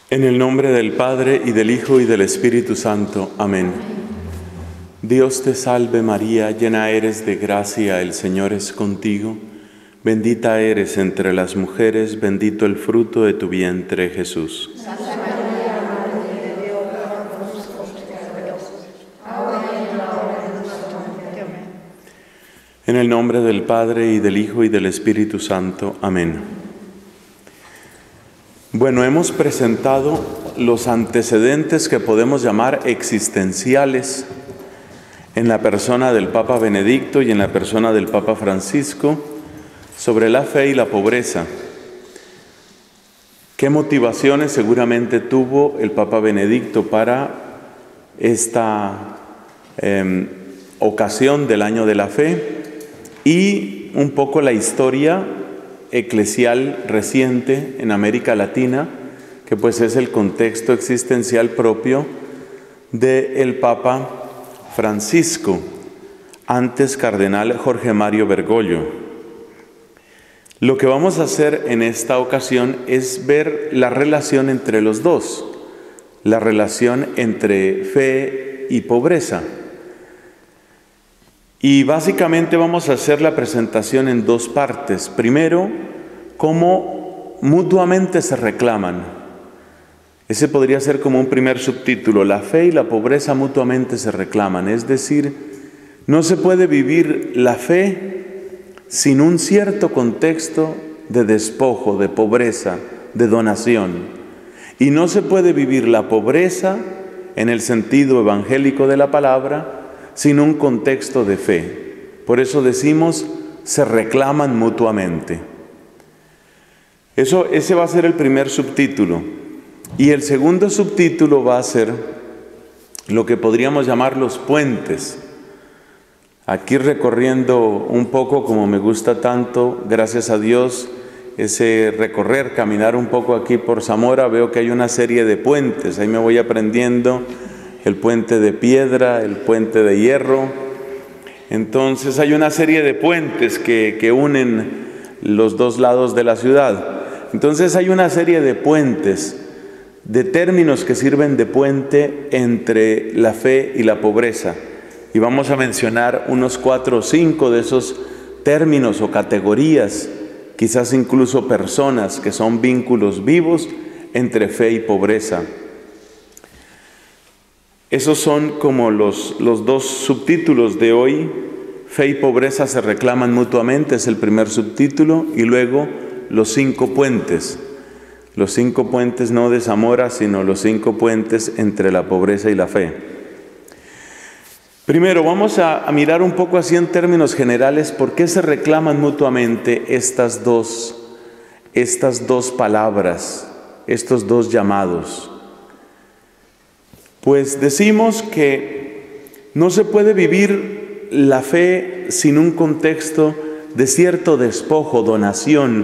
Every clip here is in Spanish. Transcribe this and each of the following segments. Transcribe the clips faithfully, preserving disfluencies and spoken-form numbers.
En el nombre del Padre, y del Hijo, y del Espíritu Santo. Amén. Dios te salve María, llena eres de gracia, el Señor es contigo. Bendita eres entre las mujeres, bendito el fruto de tu vientre, Jesús. Santa María, Madre de Dios, ruega por nosotros pecadores, ahora y en la hora de nuestra muerte. Amén. En el nombre del Padre, y del Hijo, y del Espíritu Santo. Amén. Bueno, hemos presentado los antecedentes que podemos llamar existenciales en la persona del Papa Benedicto y en la persona del Papa Francisco sobre la fe y la pobreza. ¿Qué motivaciones seguramente tuvo el Papa Benedicto para esta eh, ocasión del Año de la Fe? Y un poco la historia eclesial reciente en América Latina, que pues es el contexto existencial propio del Papa Francisco, antes cardenal Jorge Mario Bergoglio. Lo que vamos a hacer en esta ocasión es ver la relación entre los dos, la relación entre fe y pobreza. Y básicamente vamos a hacer la presentación en dos partes. Primero, cómo mutuamente se reclaman. Ese podría ser como un primer subtítulo. La fe y la pobreza mutuamente se reclaman. Es decir, no se puede vivir la fe sin un cierto contexto de despojo, de pobreza, de donación. Y no se puede vivir la pobreza en el sentido evangélico de la palabra sin un contexto de fe. Por eso decimos, se reclaman mutuamente. Eso, ese va a ser el primer subtítulo. Y el segundo subtítulo va a ser lo que podríamos llamar los puentes. Aquí recorriendo un poco, como me gusta tanto, gracias a Dios, ese recorrer, caminar un poco aquí por Zamora, veo que hay una serie de puentes. Ahí me voy aprendiendo el puente de piedra, el puente de hierro. Entonces hay una serie de puentes que, que unen los dos lados de la ciudad. Entonces hay una serie de puentes, de términos que sirven de puente entre la fe y la pobreza. Y vamos a mencionar unos cuatro o cinco de esos términos o categorías, quizás incluso personas que son vínculos vivos entre fe y pobreza. Esos son como los, los dos subtítulos de hoy. Fe y pobreza se reclaman mutuamente, es el primer subtítulo, y luego los cinco puentes. Los cinco puentes no de Zamora, sino los cinco puentes entre la pobreza y la fe. Primero, vamos a, a mirar un poco así en términos generales por qué se reclaman mutuamente estas dos, estas dos palabras, estos dos llamados. Pues decimos que no se puede vivir la fe sin un contexto de cierto despojo, donación,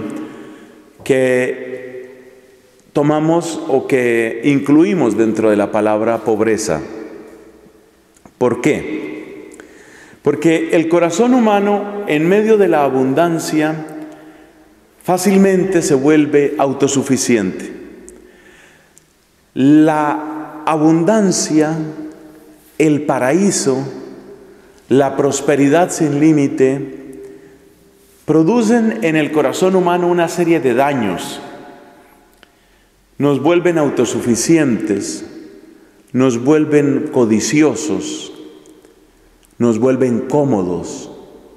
que tomamos o que incluimos dentro de la palabra pobreza. ¿Por qué? Porque el corazón humano, en medio de la abundancia, fácilmente se vuelve autosuficiente. La abundancia, el paraíso, la prosperidad sin límite, producen en el corazón humano una serie de daños. Nos vuelven autosuficientes, nos vuelven codiciosos, nos vuelven cómodos,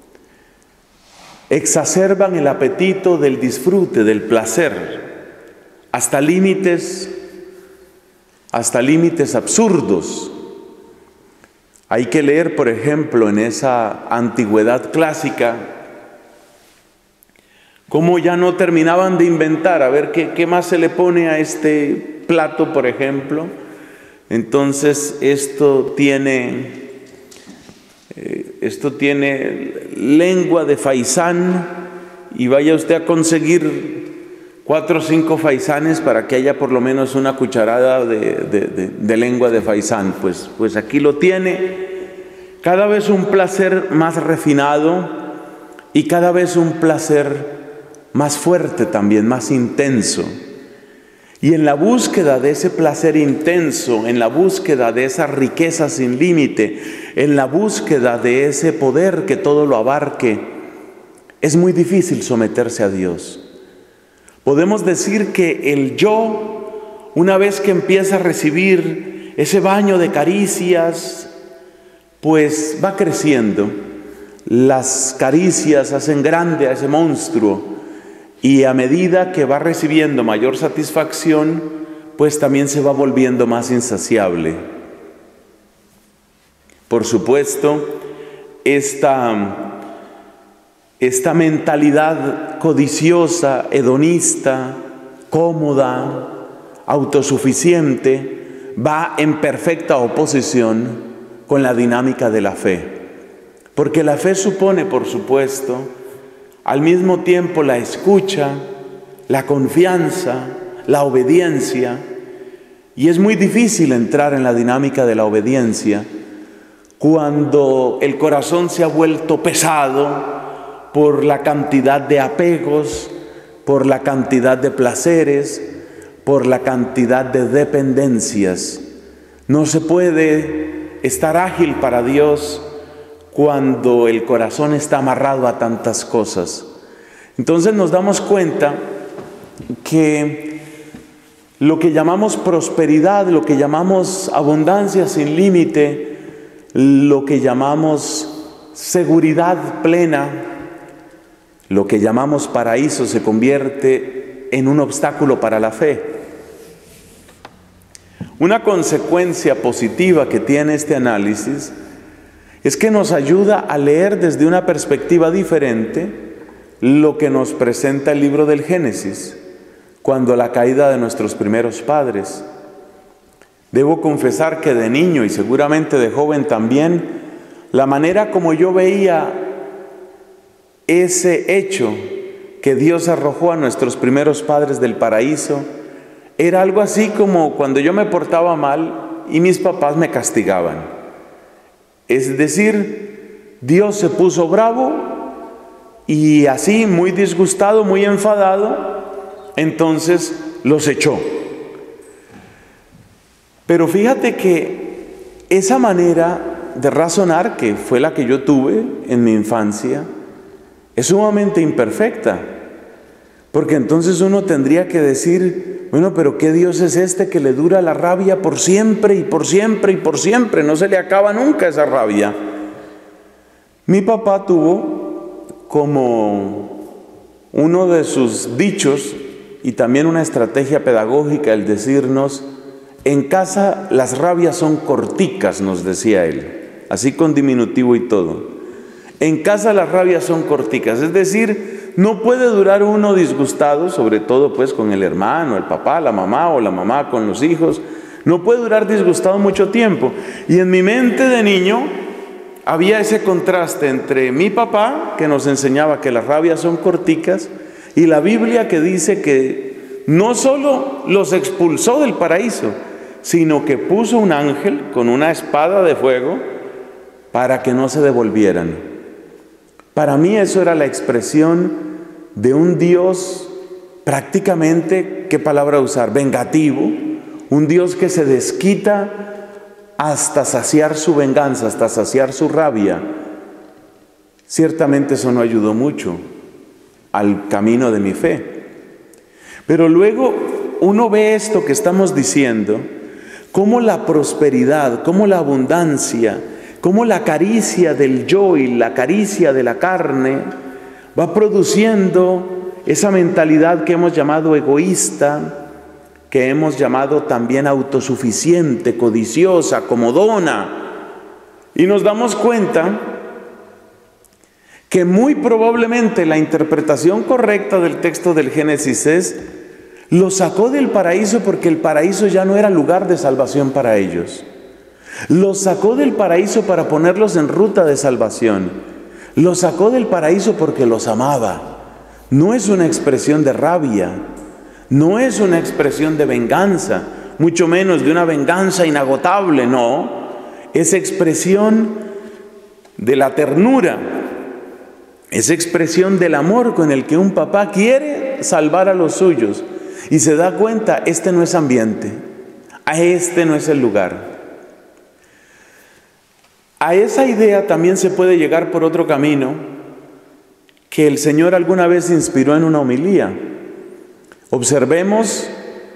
exacerban el apetito del disfrute, del placer, hasta límites hasta límites absurdos. Hay que leer, por ejemplo, en esa antigüedad clásica, cómo ya no terminaban de inventar, a ver qué, qué más se le pone a este plato, por ejemplo. Entonces, esto tiene, eh, esto tiene lengua de faisán, y vaya usted a conseguir cuatro o cinco faisanes para que haya por lo menos una cucharada de, de, de, de lengua de faisán. Pues, pues aquí lo tiene. Cada vez un placer más refinado y cada vez un placer más fuerte también, más intenso. Y en la búsqueda de ese placer intenso, en la búsqueda de esa riqueza sin límite, en la búsqueda de ese poder que todo lo abarque, es muy difícil someterse a Dios. Podemos decir que el yo, una vez que empieza a recibir ese baño de caricias, pues va creciendo. Las caricias hacen grande a ese monstruo. Y a medida que va recibiendo mayor satisfacción, pues también se va volviendo más insaciable. Por supuesto, esta, esta mentalidad codiciosa, hedonista, cómoda, autosuficiente, va en perfecta oposición con la dinámica de la fe. Porque la fe supone, por supuesto, al mismo tiempo la escucha, la confianza, la obediencia. Y es muy difícil entrar en la dinámica de la obediencia cuando el corazón se ha vuelto pesado por la cantidad de apegos, por la cantidad de placeres, por la cantidad de dependencias. No se puede estar ágil para Dios cuando el corazón está amarrado a tantas cosas. Entonces nos damos cuenta que lo que llamamos prosperidad, lo que llamamos abundancia sin límite, lo que llamamos seguridad plena, lo que llamamos paraíso, se convierte en un obstáculo para la fe. Una consecuencia positiva que tiene este análisis es que nos ayuda a leer desde una perspectiva diferente lo que nos presenta el libro del Génesis, cuando la caída de nuestros primeros padres. Debo confesar que de niño y seguramente de joven también, la manera como yo veía ese hecho que Dios arrojó a nuestros primeros padres del paraíso, era algo así como cuando yo me portaba mal y mis papás me castigaban. Es decir, Dios se puso bravo y así, muy disgustado, muy enfadado, entonces los echó. Pero fíjate que esa manera de razonar, que fue la que yo tuve en mi infancia, es sumamente imperfecta. Porque entonces uno tendría que decir, bueno, pero ¿qué Dios es este que le dura la rabia por siempre y por siempre y por siempre? No se le acaba nunca esa rabia. Mi papá tuvo como uno de sus dichos y también una estrategia pedagógica el decirnos, en casa las rabias son corticas, nos decía él, así con diminutivo y todo. En casa las rabias son corticas, es decir, no puede durar uno disgustado, sobre todo pues con el hermano, el papá, la mamá o la mamá con los hijos. No puede durar disgustado mucho tiempo. Y en mi mente de niño había ese contraste entre mi papá, que nos enseñaba que las rabias son corticas, y la Biblia que dice que no solo los expulsó del paraíso, sino que puso un ángel con una espada de fuego para que no se devolvieran. Para mí eso era la expresión de un Dios prácticamente, ¿qué palabra usar? Vengativo, un Dios que se desquita hasta saciar su venganza, hasta saciar su rabia. Ciertamente eso no ayudó mucho al camino de mi fe. Pero luego uno ve esto que estamos diciendo, cómo la prosperidad, cómo la abundancia, cómo la caricia del yo y la caricia de la carne va produciendo esa mentalidad que hemos llamado egoísta, que hemos llamado también autosuficiente, codiciosa, comodona. Y nos damos cuenta que muy probablemente la interpretación correcta del texto del Génesis es: lo sacó del paraíso porque el paraíso ya no era lugar de salvación para ellos. Los sacó del paraíso para ponerlos en ruta de salvación. Los sacó del paraíso porque los amaba. No es una expresión de rabia, no es una expresión de venganza, mucho menos de una venganza inagotable, no. Es expresión de la ternura, es expresión del amor con el que un papá quiere salvar a los suyos. y se da cuenta, este no es ambiente, a este no es el lugar. A esa idea también se puede llegar por otro camino que el Señor alguna vez inspiró en una homilía. Observemos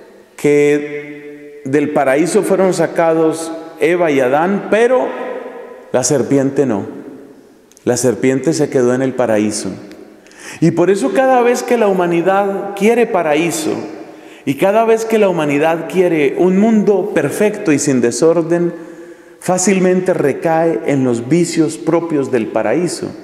que del paraíso fueron sacados Eva y Adán, pero la serpiente no. La serpiente se quedó en el paraíso. Y por eso cada vez que la humanidad quiere paraíso, y cada vez que la humanidad quiere un mundo perfecto y sin desorden, fácilmente recae en los vicios propios del paraíso.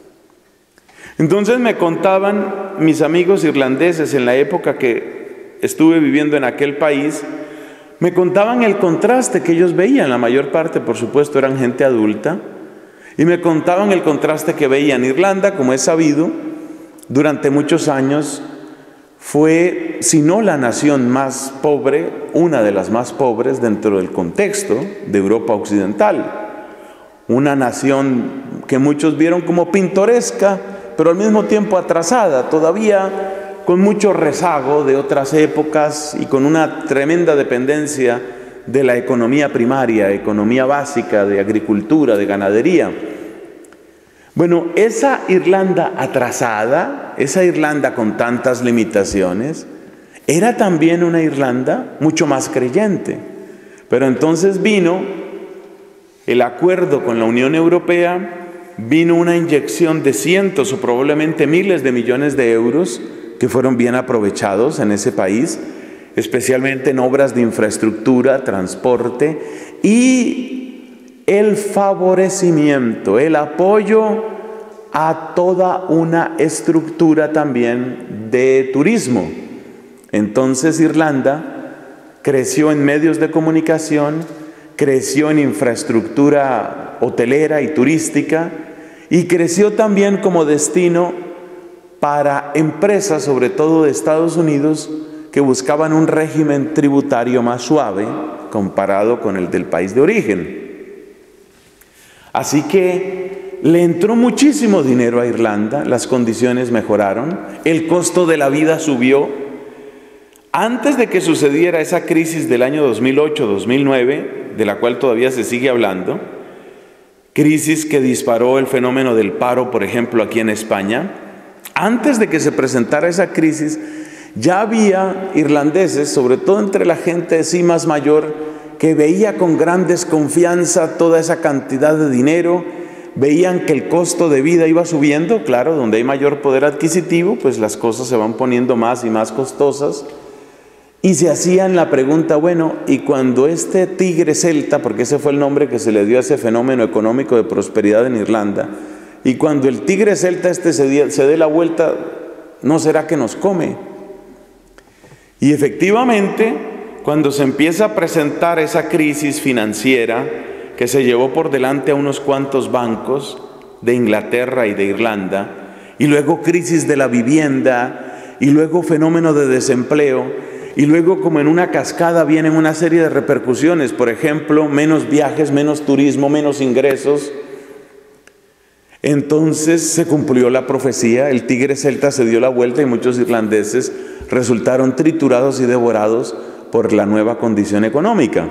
Entonces me contaban mis amigos irlandeses en la época que estuve viviendo en aquel país, me contaban el contraste que ellos veían. La mayor parte, por supuesto, eran gente adulta, y me contaban el contraste que veían. Irlanda, como es sabido, durante muchos años fue, si no la nación más pobre, una de las más pobres dentro del contexto de Europa Occidental. Una nación que muchos vieron como pintoresca, pero al mismo tiempo atrasada, todavía con mucho rezago de otras épocas y con una tremenda dependencia de la economía primaria, economía básica, de agricultura, de ganadería. Bueno, esa Irlanda atrasada, esa Irlanda con tantas limitaciones, era también una Irlanda mucho más creyente. Pero entonces vino el acuerdo con la Unión Europea, vino una inyección de cientos o probablemente miles de millones de euros que fueron bien aprovechados en ese país, especialmente en obras de infraestructura, transporte y el favorecimiento, el apoyo a toda una estructura también de turismo. Entonces Irlanda creció en medios de comunicación, creció en infraestructura hotelera y turística, y creció también como destino para empresas, sobre todo de Estados Unidos, que buscaban un régimen tributario más suave comparado con el del país de origen. Así que le entró muchísimo dinero a Irlanda, las condiciones mejoraron, el costo de la vida subió. Antes de que sucediera esa crisis del año dos mil ocho dos mil nueve, de la cual todavía se sigue hablando, crisis que disparó el fenómeno del paro, por ejemplo, aquí en España, antes de que se presentara esa crisis, ya había irlandeses, sobre todo entre la gente sí más mayor, que veía con gran desconfianza toda esa cantidad de dinero, veían que el costo de vida iba subiendo. Claro, donde hay mayor poder adquisitivo, pues las cosas se van poniendo más y más costosas, y se hacían la pregunta, bueno, y cuando este tigre celta, porque ese fue el nombre que se le dio a ese fenómeno económico de prosperidad en Irlanda, y cuando el tigre celta este se dé, se dé la vuelta, ¿no será que nos come? Y efectivamente, cuando se empieza a presentar esa crisis financiera que se llevó por delante a unos cuantos bancos de Inglaterra y de Irlanda, y luego crisis de la vivienda, y luego fenómeno de desempleo, y luego como en una cascada vienen una serie de repercusiones, por ejemplo, menos viajes, menos turismo, menos ingresos. Entonces se cumplió la profecía, el tigre celta se dio la vuelta y muchos irlandeses resultaron triturados y devorados por la nueva condición económica.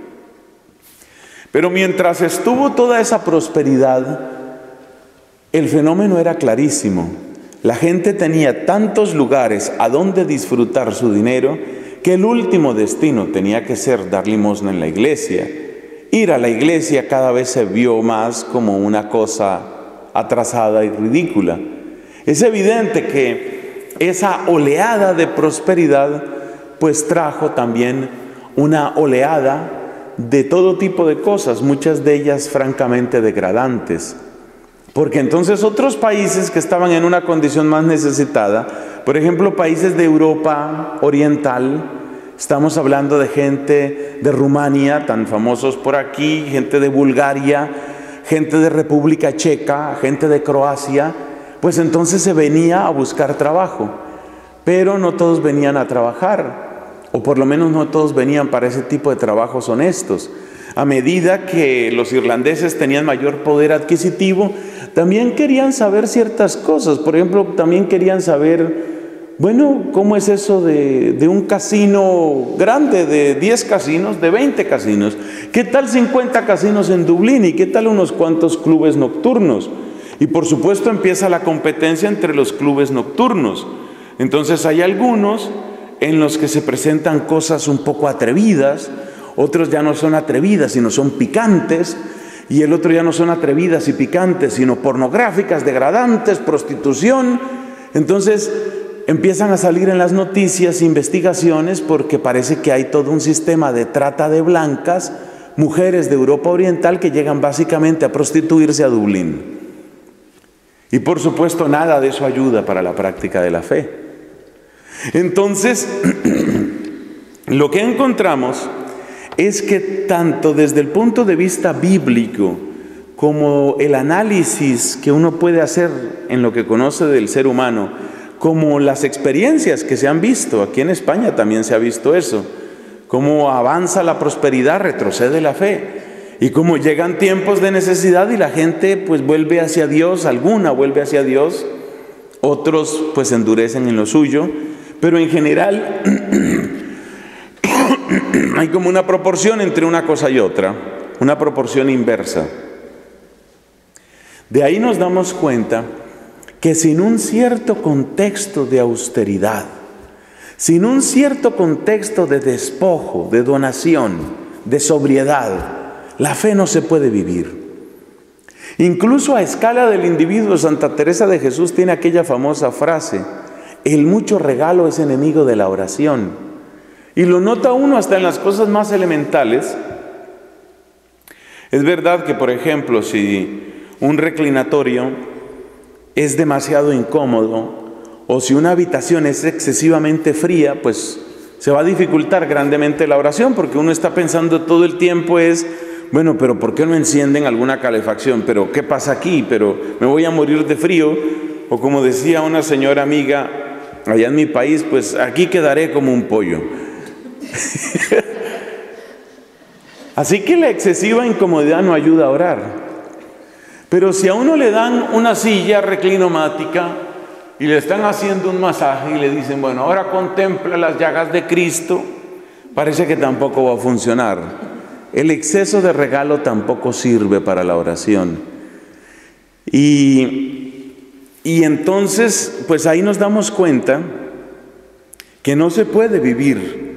Pero mientras estuvo toda esa prosperidad, el fenómeno era clarísimo. La gente tenía tantos lugares a donde disfrutar su dinero que el último destino tenía que ser dar limosna en la iglesia. Ir a la iglesia cada vez se vio más como una cosa atrasada y ridícula. Es evidente que esa oleada de prosperidad pues trajo también una oleada de todo tipo de cosas, muchas de ellas francamente degradantes. Porque entonces otros países que estaban en una condición más necesitada, por ejemplo, países de Europa Oriental, estamos hablando de gente de Rumania, tan famosos por aquí, gente de Bulgaria, gente de República Checa, gente de Croacia, pues entonces se venía a buscar trabajo, pero no todos venían a trabajar, o por lo menos no todos venían para ese tipo de trabajos honestos. A medida que los irlandeses tenían mayor poder adquisitivo, también querían saber ciertas cosas. Por ejemplo, también querían saber Bueno, ¿cómo es eso de, de un casino grande, de diez casinos, de veinte casinos? ¿Qué tal cincuenta casinos en Dublín? ¿Y qué tal unos cuantos clubes nocturnos? Y por supuesto empieza la competencia entre los clubes nocturnos. Entonces hay algunos en los que se presentan cosas un poco atrevidas, otros ya no son atrevidas, sino son picantes, y el otro ya no son atrevidas y picantes, sino pornográficas, degradantes, prostitución. Entonces empiezan a salir en las noticias investigaciones porque parece que hay todo un sistema de trata de blancas, mujeres de Europa Oriental que llegan básicamente a prostituirse a Dublín. Y por supuesto nada de eso ayuda para la práctica de la fe. Entonces, lo que encontramos es que tanto desde el punto de vista bíblico como el análisis que uno puede hacer en lo que conoce del ser humano, como las experiencias que se han visto, aquí en España también se ha visto eso, cómo avanza la prosperidad, retrocede la fe, y cómo llegan tiempos de necesidad y la gente pues vuelve hacia Dios, alguna vuelve hacia Dios, otros pues endurecen en lo suyo, pero en general hay como una proporción entre una cosa y otra, una proporción inversa. De ahí nos damos cuenta que sin un cierto contexto de austeridad, sin un cierto contexto de despojo, de donación, de sobriedad, la fe no se puede vivir. Incluso a escala del individuo, Santa Teresa de Jesús tiene aquella famosa frase: el mucho regalo es enemigo de la oración. Y lo nota uno hasta en las cosas más elementales. Es verdad que, por ejemplo, si un reclinatorio es demasiado incómodo o si una habitación es excesivamente fría, pues se va a dificultar grandemente la oración, porque uno está pensando todo el tiempo es, bueno, pero ¿por qué no encienden alguna calefacción? ¿Pero qué pasa aquí? ¿Pero me voy a morir de frío? O como decía una señora amiga allá en mi país, pues aquí quedaré como un pollo. Así que la excesiva incomodidad no ayuda a orar. Pero si a uno le dan una silla reclinomática y le están haciendo un masaje y le dicen, bueno, ahora contempla las llagas de Cristo, parece que tampoco va a funcionar. El exceso de regalo tampoco sirve para la oración. Y, y entonces, pues ahí nos damos cuenta que no se puede vivir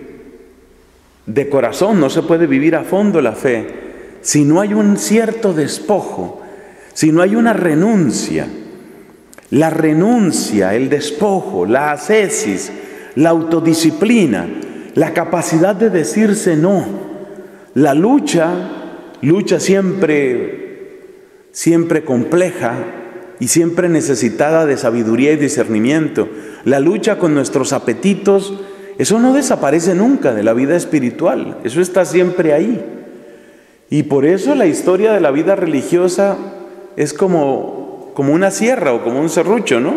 de corazón, no se puede vivir a fondo la fe si no hay un cierto despojo, si no hay una renuncia. La renuncia, el despojo, la ascesis, la autodisciplina, la capacidad de decirse no, la lucha, lucha siempre, siempre compleja y siempre necesitada de sabiduría y discernimiento, la lucha con nuestros apetitos, eso no desaparece nunca de la vida espiritual, eso está siempre ahí. Y por eso la historia de la vida religiosa es como, como una sierra o como un serrucho, ¿no?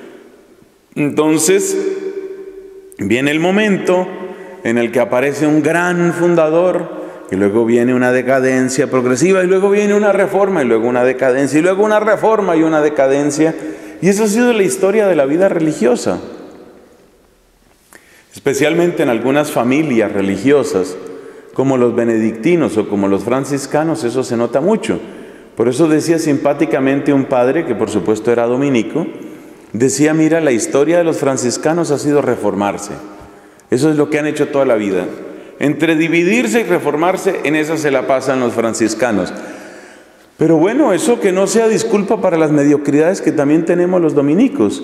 Entonces, viene el momento en el que aparece un gran fundador, y luego viene una decadencia progresiva, y luego viene una reforma, y luego una decadencia, y luego una reforma y una decadencia. Y esa ha sido la historia de la vida religiosa. Especialmente en algunas familias religiosas, como los benedictinos o como los franciscanos, eso se nota mucho. Por eso decía simpáticamente un padre, que por supuesto era dominico, decía, mira, la historia de los franciscanos ha sido reformarse. Eso es lo que han hecho toda la vida. Entre dividirse y reformarse, en esa se la pasan los franciscanos. Pero bueno, eso que no sea disculpa para las mediocridades que también tenemos los dominicos.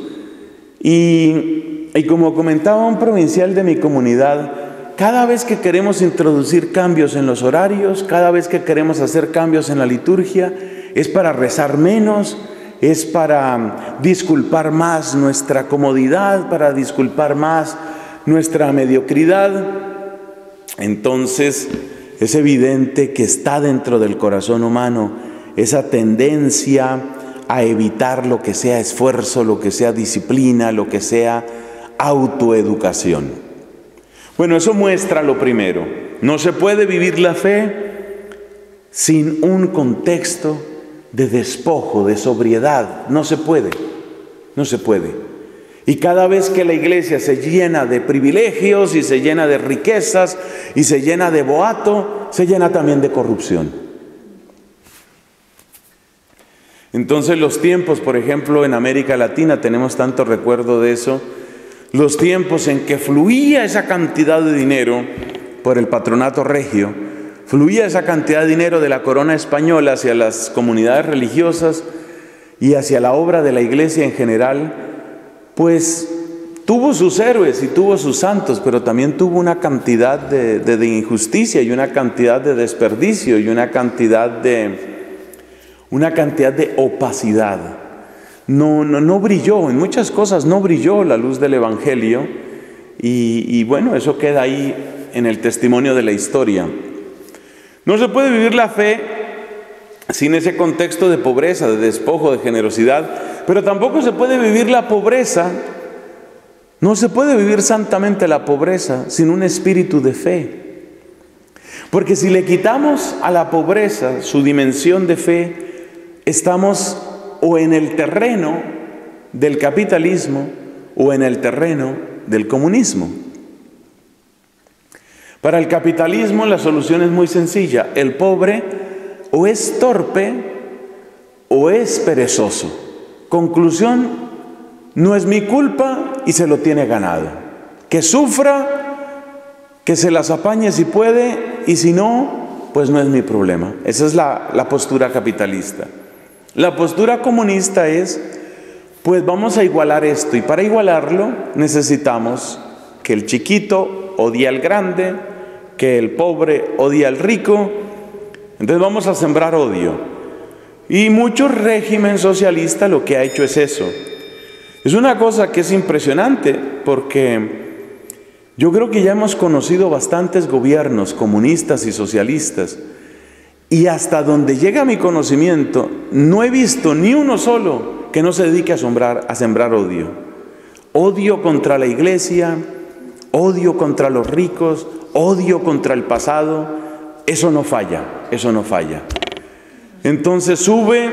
Y, y como comentaba un provincial de mi comunidad, cada vez que queremos introducir cambios en los horarios, cada vez que queremos hacer cambios en la liturgia, es para rezar menos, es para disculpar más nuestra comodidad, para disculpar más nuestra mediocridad. Entonces, es evidente que está dentro del corazón humano esa tendencia a evitar lo que sea esfuerzo, lo que sea disciplina, lo que sea autoeducación. Bueno, eso muestra lo primero. No se puede vivir la fe sin un contexto de despojo, de sobriedad. No se puede, no se puede. Y cada vez que la iglesia se llena de privilegios y se llena de riquezas y se llena de boato, se llena también de corrupción. Entonces los tiempos, por ejemplo, en América Latina tenemos tanto recuerdo de eso, los tiempos en que fluía esa cantidad de dinero por el patronato regio, fluía esa cantidad de dinero de la corona española hacia las comunidades religiosas y hacia la obra de la iglesia en general, pues tuvo sus héroes y tuvo sus santos, pero también tuvo una cantidad de, de, de injusticia y una cantidad de desperdicio y una cantidad de, una cantidad de opacidad. No, no, no brilló, en muchas cosas no brilló la luz del Evangelio y, y bueno, eso queda ahí en el testimonio de la historia. No se puede vivir la fe sin ese contexto de pobreza, de despojo, de generosidad, pero tampoco se puede vivir la pobreza, no se puede vivir santamente la pobreza sin un espíritu de fe. Porque si le quitamos a la pobreza su dimensión de fe, estamos o en el terreno del capitalismo o en el terreno del comunismo. Para el capitalismo la solución es muy sencilla. El pobre o es torpe o es perezoso. Conclusión, no es mi culpa y se lo tiene ganado. Que sufra, que se las apañe si puede y si no, pues no es mi problema. Esa es la, la postura capitalista. La postura comunista es, pues vamos a igualar esto y para igualarlo necesitamos que el chiquito odie al grande, que el pobre odie al rico, entonces vamos a sembrar odio. Y mucho régimen socialista lo que ha hecho es eso. Es una cosa que es impresionante porque yo creo que ya hemos conocido bastantes gobiernos comunistas y socialistas y hasta donde llega mi conocimiento no he visto ni uno solo que no se dedique a sembrar, a sembrar odio. Odio contra la iglesia, odio contra los ricos, odio contra el pasado. Eso no falla, eso no falla. Entonces sube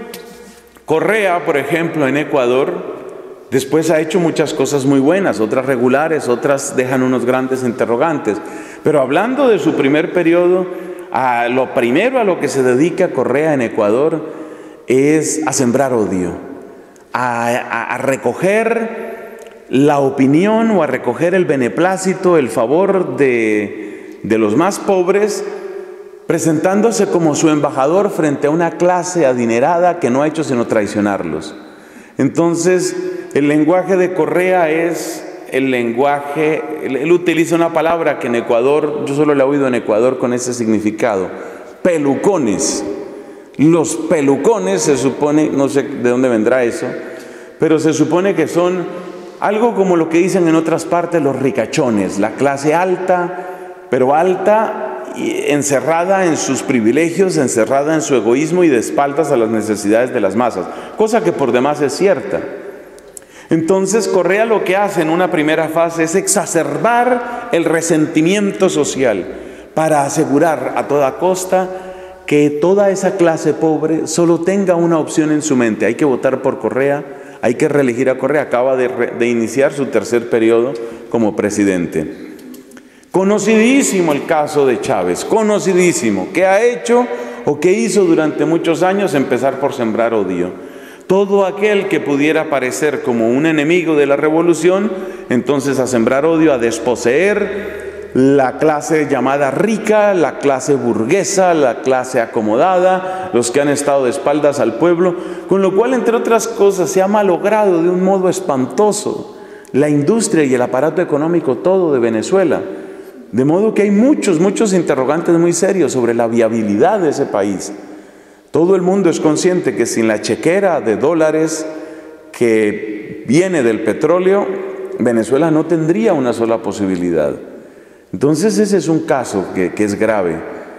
Correa, por ejemplo, en Ecuador, después ha hecho muchas cosas muy buenas, otras regulares, otras dejan unos grandes interrogantes. Pero hablando de su primer periodo, a lo primero a lo que se dedica Correa en Ecuador es a sembrar odio, a, a, a recoger la opinión o a recoger el beneplácito, el favor de, de los más pobres, presentándose como su embajador frente a una clase adinerada que no ha hecho sino traicionarlos. Entonces, el lenguaje de Correa es el lenguaje, él, él utiliza una palabra que en Ecuador, yo solo la he oído en Ecuador con ese significado, pelucones. Los pelucones se supone, no sé de dónde vendrá eso, pero se supone que son algo como lo que dicen en otras partes los ricachones, la clase alta, pero alta encerrada en sus privilegios, encerrada en su egoísmo y de espaldas a las necesidades de las masas, cosa que por demás es cierta. Entonces Correa lo que hace en una primera fase es exacerbar el resentimiento social para asegurar a toda costa que toda esa clase pobre solo tenga una opción en su mente: hay que votar por Correa, hay que reelegir a Correa. Acaba de, de iniciar su tercer periodo como presidente. Conocidísimo el caso de Chávez, conocidísimo. ¿Qué ha hecho o qué hizo durante muchos años? Empezar por sembrar odio. Todo aquel que pudiera parecer como un enemigo de la revolución, entonces a sembrar odio, a desposeer la clase llamada rica, la clase burguesa, la clase acomodada, los que han estado de espaldas al pueblo, con lo cual, entre otras cosas, se ha malogrado de un modo espantoso la industria y el aparato económico todo de Venezuela. De modo que hay muchos, muchos interrogantes muy serios sobre la viabilidad de ese país. Todo el mundo es consciente que sin la chequera de dólares que viene del petróleo, Venezuela no tendría una sola posibilidad. Entonces ese es un caso que, que es grave.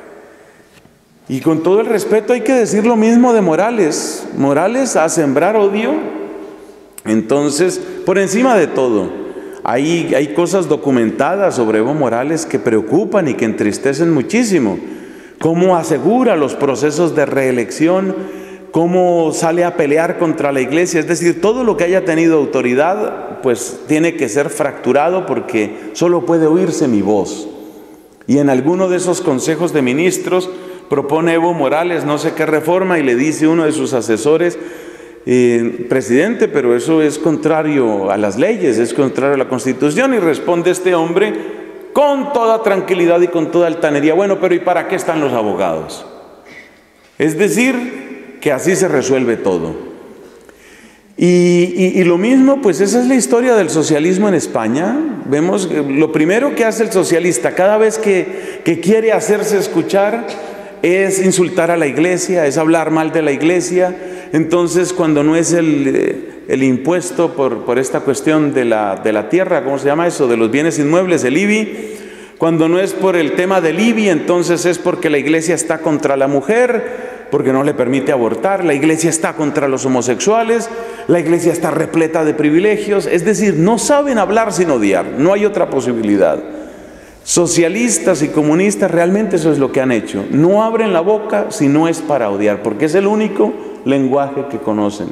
Y con todo el respeto hay que decir lo mismo de Morales. Morales a sembrar odio. Entonces, por encima de todo, Hay, hay cosas documentadas sobre Evo Morales que preocupan y que entristecen muchísimo. Cómo asegura los procesos de reelección cómo sale a pelear contra la iglesia. Es decir, todo lo que haya tenido autoridad, pues tiene que ser fracturado porque solo puede oírse mi voz. Y en alguno de esos consejos de ministros propone Evo Morales no sé qué reforma y le dice uno de sus asesores, eh, presidente, pero eso es contrario a las leyes, es contrario a la Constitución. Y responde este hombre con toda tranquilidad y con toda altanería, bueno, pero ¿y para qué están los abogados? Es decir, que así se resuelve todo. Y, y, y lo mismo, pues esa es la historia del socialismo en España. Vemos que lo primero que hace el socialista cada vez que, que quiere hacerse escuchar es insultar a la iglesia, es hablar mal de la iglesia. Entonces, cuando no es el, el impuesto por, por esta cuestión de la, de la tierra, ¿cómo se llama eso? De los bienes inmuebles, el I B I. Cuando no es por el tema del I B I, entonces es porque la iglesia está contra la mujer, porque no le permite abortar, la iglesia está contra los homosexuales, la iglesia está repleta de privilegios. Es decir, no saben hablar sin odiar, no hay otra posibilidad. Socialistas y comunistas realmente eso es lo que han hecho, no abren la boca si no es para odiar, porque es el único lenguaje que conocen.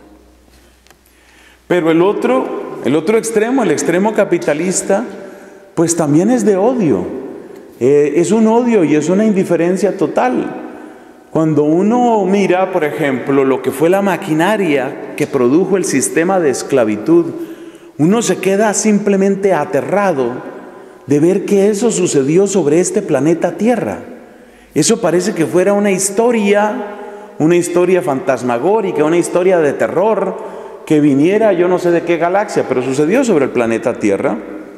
Pero el otro, el otro extremo, el extremo capitalista, pues también es de odio, eh, es un odio y es una indiferencia total. Cuando uno mira, por ejemplo, lo que fue la maquinaria que produjo el sistema de esclavitud, uno se queda simplemente aterrado de ver que eso sucedió sobre este planeta Tierra. Eso parece que fuera una historia, una historia fantasmagórica, una historia de terror que viniera yo no sé de qué galaxia, pero sucedió sobre el planeta Tierra.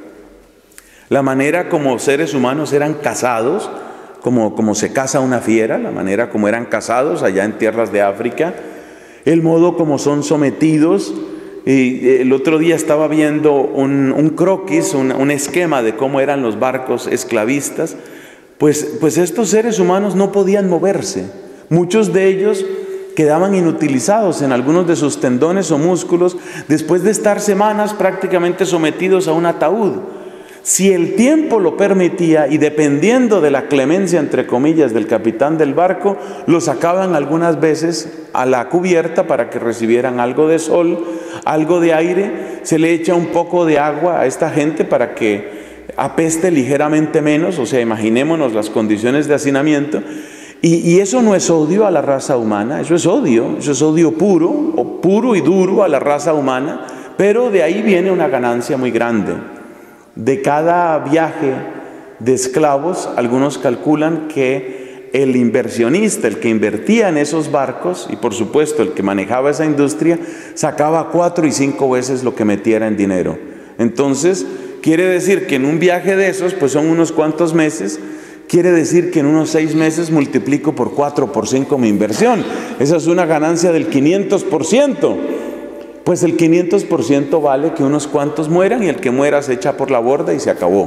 La manera como seres humanos eran cazados, Como, como se caza una fiera, la manera como eran cazados allá en tierras de África, el modo como son sometidos. Y el otro día estaba viendo un, un croquis, un, un esquema de cómo eran los barcos esclavistas. Pues, pues estos seres humanos no podían moverse. Muchos de ellos quedaban inutilizados en algunos de sus tendones o músculos después de estar semanas prácticamente sometidos a un ataúd. Si el tiempo lo permitía y dependiendo de la clemencia, entre comillas, del capitán del barco, los sacaban algunas veces a la cubierta para que recibieran algo de sol, algo de aire. Se le echa un poco de agua a esta gente para que apeste ligeramente menos, o sea, imaginémonos las condiciones de hacinamiento. Y, y eso no es odio a la raza humana, eso es odio, eso es odio puro, o puro y duro a la raza humana, pero de ahí viene una ganancia muy grande. De cada viaje de esclavos, algunos calculan que el inversionista, el que invertía en esos barcos, y por supuesto el que manejaba esa industria, sacaba cuatro y cinco veces lo que metiera en dinero. Entonces, quiere decir que en un viaje de esos, pues son unos cuantos meses, quiere decir que en unos seis meses multiplico por cuatro, por cinco mi inversión. Esa es una ganancia del quinientos por ciento. Pues el quinientos por ciento vale que unos cuantos mueran y el que muera se echa por la borda y se acabó.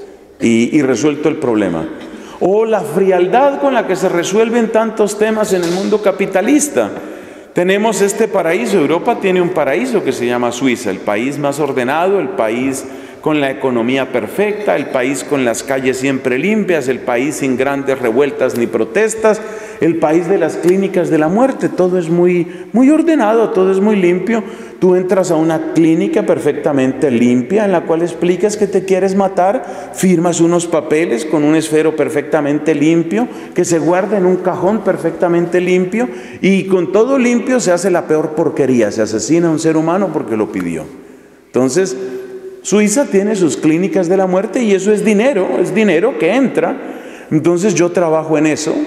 Y, y resuelto el problema. O la frialdad con la que se resuelven tantos temas en el mundo capitalista. Tenemos este paraíso, Europa tiene un paraíso que se llama Suiza, el país más ordenado, el país con la economía perfecta, el país con las calles siempre limpias, el país sin grandes revueltas ni protestas, el país de las clínicas de la muerte. Todo es muy, muy ordenado, todo es muy limpio. Tú entras a una clínica perfectamente limpia en la cual explicas que te quieres matar, firmas unos papeles con un esfero perfectamente limpio que se guarda en un cajón perfectamente limpio y con todo limpio se hace la peor porquería, se asesina a un ser humano porque lo pidió. Entonces, Suiza tiene sus clínicas de la muerte y eso es dinero, es dinero que entra. Entonces yo trabajo en eso.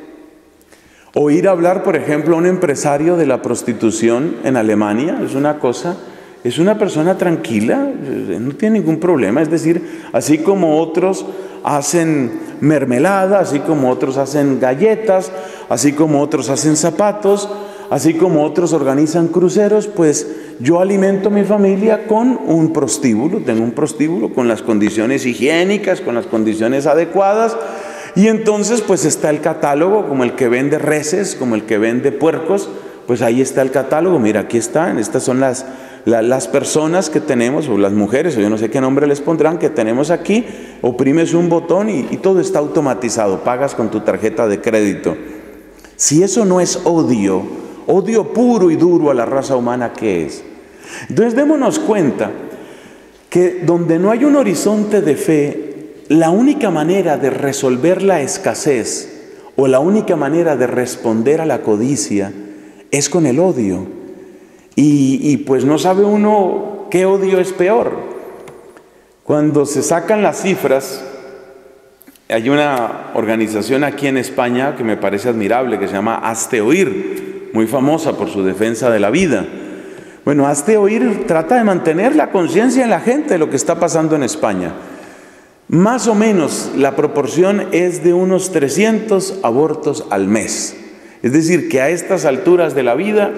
Oír hablar, por ejemplo, a un empresario de la prostitución en Alemania es una cosa, es una persona tranquila, no tiene ningún problema. Es decir, así como otros hacen mermelada, así como otros hacen galletas, así como otros hacen zapatos, así como otros organizan cruceros, pues yo alimento a mi familia con un prostíbulo, tengo un prostíbulo con las condiciones higiénicas, con las condiciones adecuadas. Y entonces pues está el catálogo, como el que vende reses, como el que vende puercos, pues ahí está el catálogo, mira, aquí están, estas son las, la, las personas que tenemos, o las mujeres, o yo no sé qué nombre les pondrán, que tenemos aquí, oprimes un botón y, y todo está automatizado, pagas con tu tarjeta de crédito. Si eso no es odio, Odio puro y duro a la raza humana, ¿qué es? Entonces démonos cuenta que donde no hay un horizonte de fe, la única manera de resolver la escasez o la única manera de responder a la codicia es con el odio. Y, y pues no sabe uno qué odio es peor. Cuando se sacan las cifras, hay una organización aquí en España que me parece admirable, que se llama Hazte Oír, muy famosa por su defensa de la vida. Bueno, Hazte Oír trata de mantener la conciencia en la gente de lo que está pasando en España. Más o menos la proporción es de unos trescientos abortos al mes. Es decir, que a estas alturas de la vida,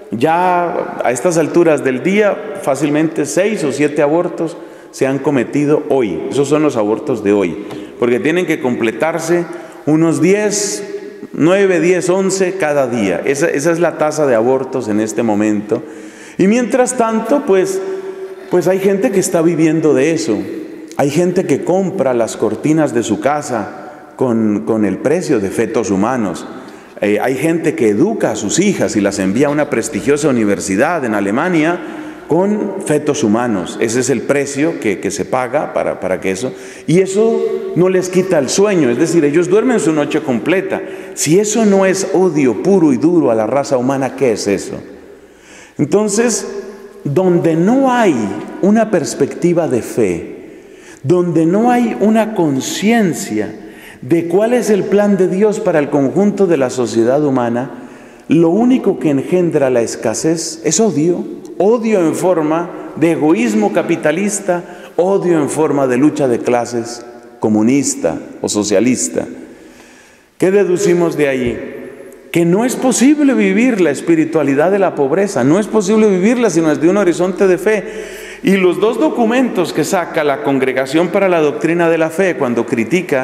ya a estas alturas del día, fácilmente seis o siete abortos se han cometido hoy. Esos son los abortos de hoy, porque tienen que completarse unos diez, nueve, diez, once cada día. Esa, esa es la tasa de abortos en este momento. Y mientras tanto, pues, pues hay gente que está viviendo de eso. Hay gente que compra las cortinas de su casa con, con el precio de fetos humanos. Eh, hay gente que educa a sus hijas y las envía a una prestigiosa universidad en Alemania con fetos humanos. Ese es el precio que, que se paga para, para que eso... Y eso no les quita el sueño, es decir, ellos duermen su noche completa. Si eso no es odio puro y duro a la raza humana, ¿qué es eso? Entonces, donde no hay una perspectiva de fe, donde no hay una conciencia de cuál es el plan de Dios para el conjunto de la sociedad humana, lo único que engendra la escasez es odio. Odio en forma de egoísmo capitalista, odio en forma de lucha de clases comunista o socialista. ¿Qué deducimos de ahí? Que no es posible vivir la espiritualidad de la pobreza, no es posible vivirla sino desde un horizonte de fe. Y los dos documentos que saca la Congregación para la Doctrina de la Fe cuando critica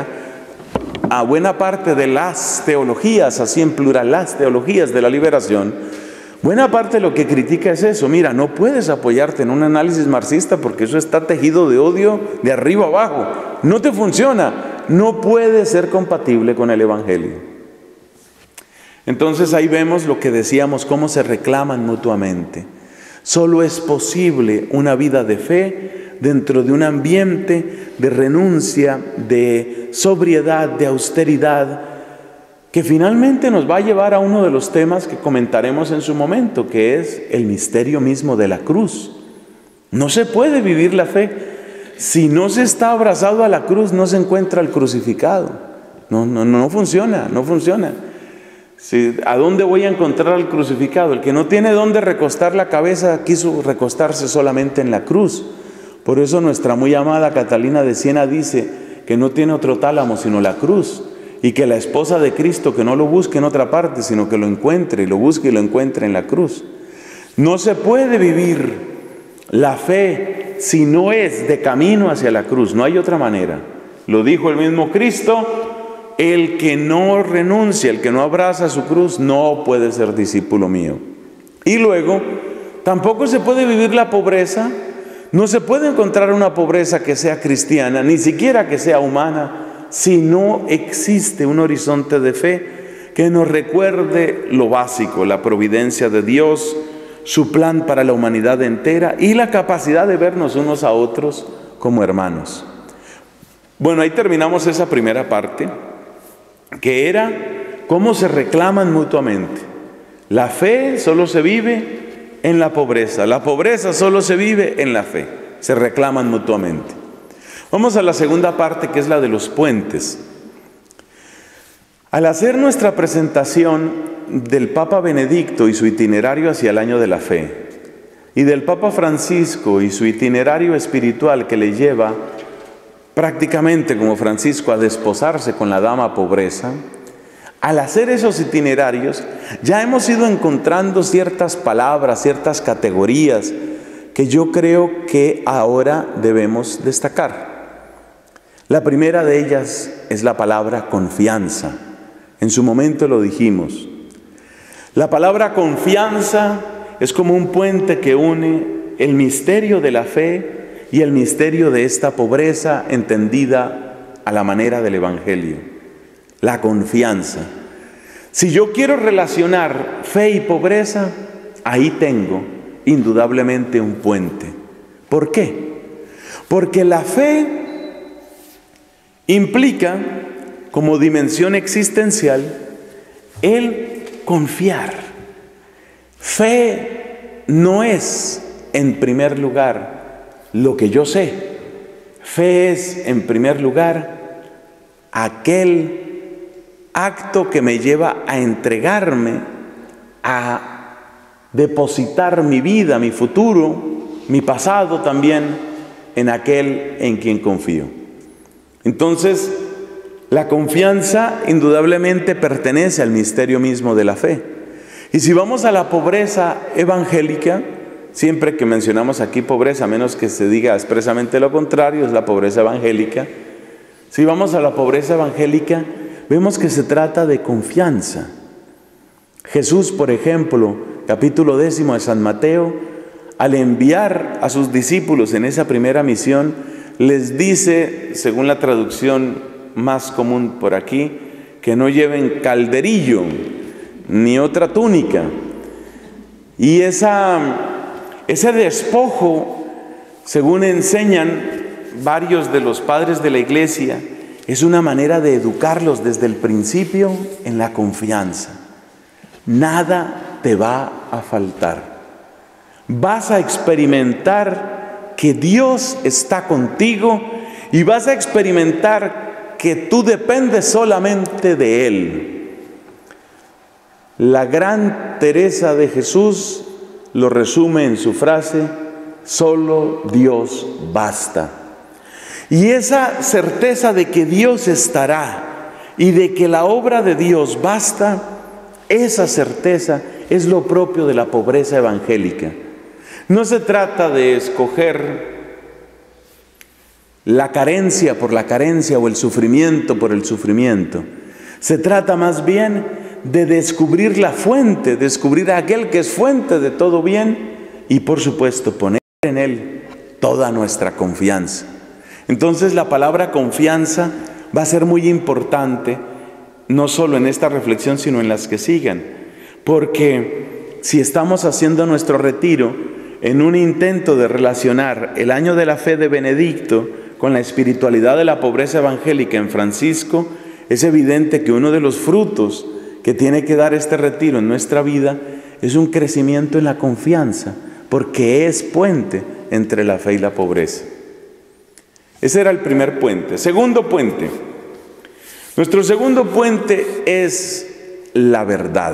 a buena parte de las teologías, así en plural, las teologías de la liberación, buena parte de lo que critica es eso. Mira, no puedes apoyarte en un análisis marxista porque eso está tejido de odio de arriba abajo. No te funciona, no puede ser compatible con el Evangelio. Entonces ahí vemos lo que decíamos, cómo se reclaman mutuamente. Solo es posible una vida de fe dentro de un ambiente de renuncia, de sobriedad, de austeridad, que finalmente nos va a llevar a uno de los temas que comentaremos en su momento, que es el misterio mismo de la cruz. No se puede vivir la fe. Si no se está abrazado a la cruz, no se encuentra el crucificado. No, no, no funciona, no funciona. Si, ¿a dónde voy a encontrar al crucificado? El que no tiene dónde recostar la cabeza quiso recostarse solamente en la cruz. Por eso nuestra muy amada Catalina de Siena dice que no tiene otro tálamo sino la cruz, y que la esposa de Cristo que no lo busque en otra parte, sino que lo encuentre y lo busque y lo encuentre en la cruz. No se puede vivir la fe si no es de camino hacia la cruz, no hay otra manera. Lo dijo el mismo Cristo: el que no renuncia, el que no abraza su cruz, no puede ser discípulo mío. Y luego, tampoco se puede vivir la pobreza, no se puede encontrar una pobreza que sea cristiana, ni siquiera que sea humana, si no existe un horizonte de fe que nos recuerde lo básico, la providencia de Dios, su plan para la humanidad entera y la capacidad de vernos unos a otros como hermanos. Bueno, ahí terminamos esa primera parte, que era cómo se reclaman mutuamente. La fe solo se vive en la pobreza, la pobreza solo se vive en la fe, se reclaman mutuamente. Vamos a la segunda parte, que es la de los puentes. Al hacer nuestra presentación del Papa Benedicto y su itinerario hacia el año de la fe, y del Papa Francisco y su itinerario espiritual que le lleva prácticamente como Francisco a desposarse con la dama pobreza, al hacer esos itinerarios ya hemos ido encontrando ciertas palabras, ciertas categorías que yo creo que ahora debemos destacar. La primera de ellas es la palabra confianza. En su momento lo dijimos. La palabra confianza es como un puente que une el misterio de la fe y el misterio de esta pobreza entendida a la manera del Evangelio. La confianza. Si yo quiero relacionar fe y pobreza, ahí tengo indudablemente un puente. ¿Por qué? Porque la fe implica, como dimensión existencial, el confiar. Fe no es, en primer lugar, lo que yo sé. Fe es, en primer lugar, aquel acto que me lleva a entregarme, a depositar mi vida, mi futuro, mi pasado también, en aquel en quien confío. Entonces, la confianza indudablemente pertenece al misterio mismo de la fe. Y si vamos a la pobreza evangélica, siempre que mencionamos aquí pobreza, a menos que se diga expresamente lo contrario, es la pobreza evangélica. Si vamos a la pobreza evangélica, vemos que se trata de confianza. Jesús, por ejemplo, capítulo décimo de San Mateo, al enviar a sus discípulos en esa primera misión, les dice, según la traducción más común por aquí, que no lleven calderillo ni otra túnica. Y esa, ese despojo, según enseñan varios de los padres de la iglesia, es una manera de educarlos desde el principio en la confianza. Nada te va a faltar. Vas a experimentar que Dios está contigo y vas a experimentar que tú dependes solamente de Él. La gran Teresa de Jesús lo resume en su frase: solo Dios basta. Y esa certeza de que Dios estará y de que la obra de Dios basta, esa certeza es lo propio de la pobreza evangélica. No se trata de escoger la carencia por la carencia o el sufrimiento por el sufrimiento. Se trata más bien de descubrir la fuente, descubrir a aquel que es fuente de todo bien y, por supuesto, poner en Él toda nuestra confianza. Entonces, la palabra confianza va a ser muy importante, no solo en esta reflexión, sino en las que sigan. Porque si estamos haciendo nuestro retiro en un intento de relacionar el año de la fe de Benedicto con la espiritualidad de la pobreza evangélica en Francisco, es evidente que uno de los frutos que tiene que dar este retiro en nuestra vida es un crecimiento en la confianza, porque es puente entre la fe y la pobreza. Ese era el primer puente. Segundo puente. Nuestro segundo puente es la verdad.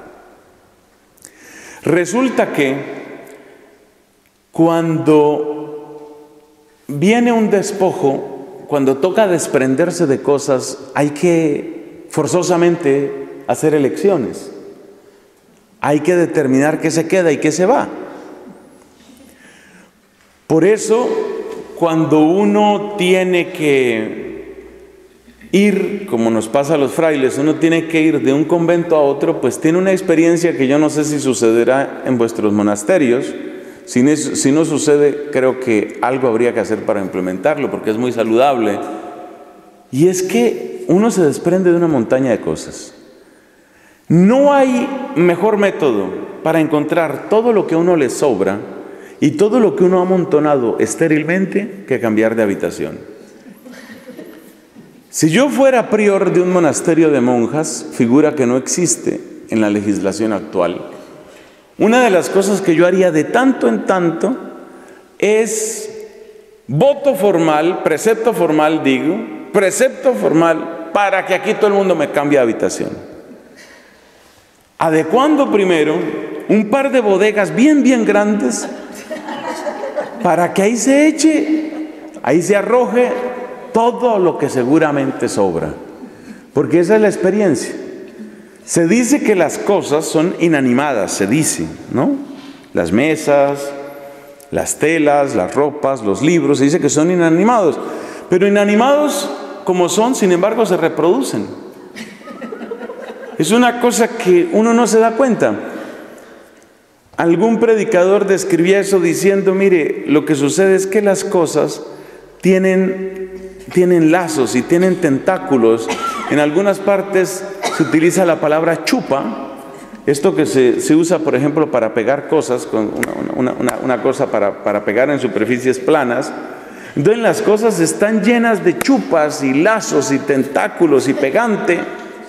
Resulta que cuando viene un despojo, cuando toca desprenderse de cosas, hay que forzosamente hacer elecciones. Hay que determinar qué se queda y qué se va. Por eso, cuando uno tiene que ir, como nos pasa a los frailes, uno tiene que ir de un convento a otro, pues tiene una experiencia que yo no sé si sucederá en vuestros monasterios. Si no, si no sucede, creo que algo habría que hacer para implementarlo, porque es muy saludable. Y es que uno se desprende de una montaña de cosas. No hay mejor método para encontrar todo lo que a uno le sobra y todo lo que uno ha amontonado estérilmente que cambiar de habitación. Si yo fuera prior de un monasterio de monjas, figura que no existe en la legislación actual, una de las cosas que yo haría de tanto en tanto es voto formal, precepto formal digo, precepto formal para que aquí todo el mundo me cambie de habitación. Adecuando primero un par de bodegas bien, bien grandes para que ahí se eche, ahí se arroje todo lo que seguramente sobra. Porque esa es la experiencia. Se dice que las cosas son inanimadas, se dice, ¿no? Las mesas, las telas, las ropas, los libros, se dice que son inanimados. Pero inanimados como son, sin embargo, se reproducen. Es una cosa que uno no se da cuenta. Algún predicador describía eso diciendo, mire, lo que sucede es que las cosas tienen, tienen lazos y tienen tentáculos. En algunas partes se utiliza la palabra chupa. Esto que se, se usa, por ejemplo, para pegar cosas, con una, una, una, una cosa para, para pegar en superficies planas. Entonces las cosas están llenas de chupas y lazos y tentáculos y pegante.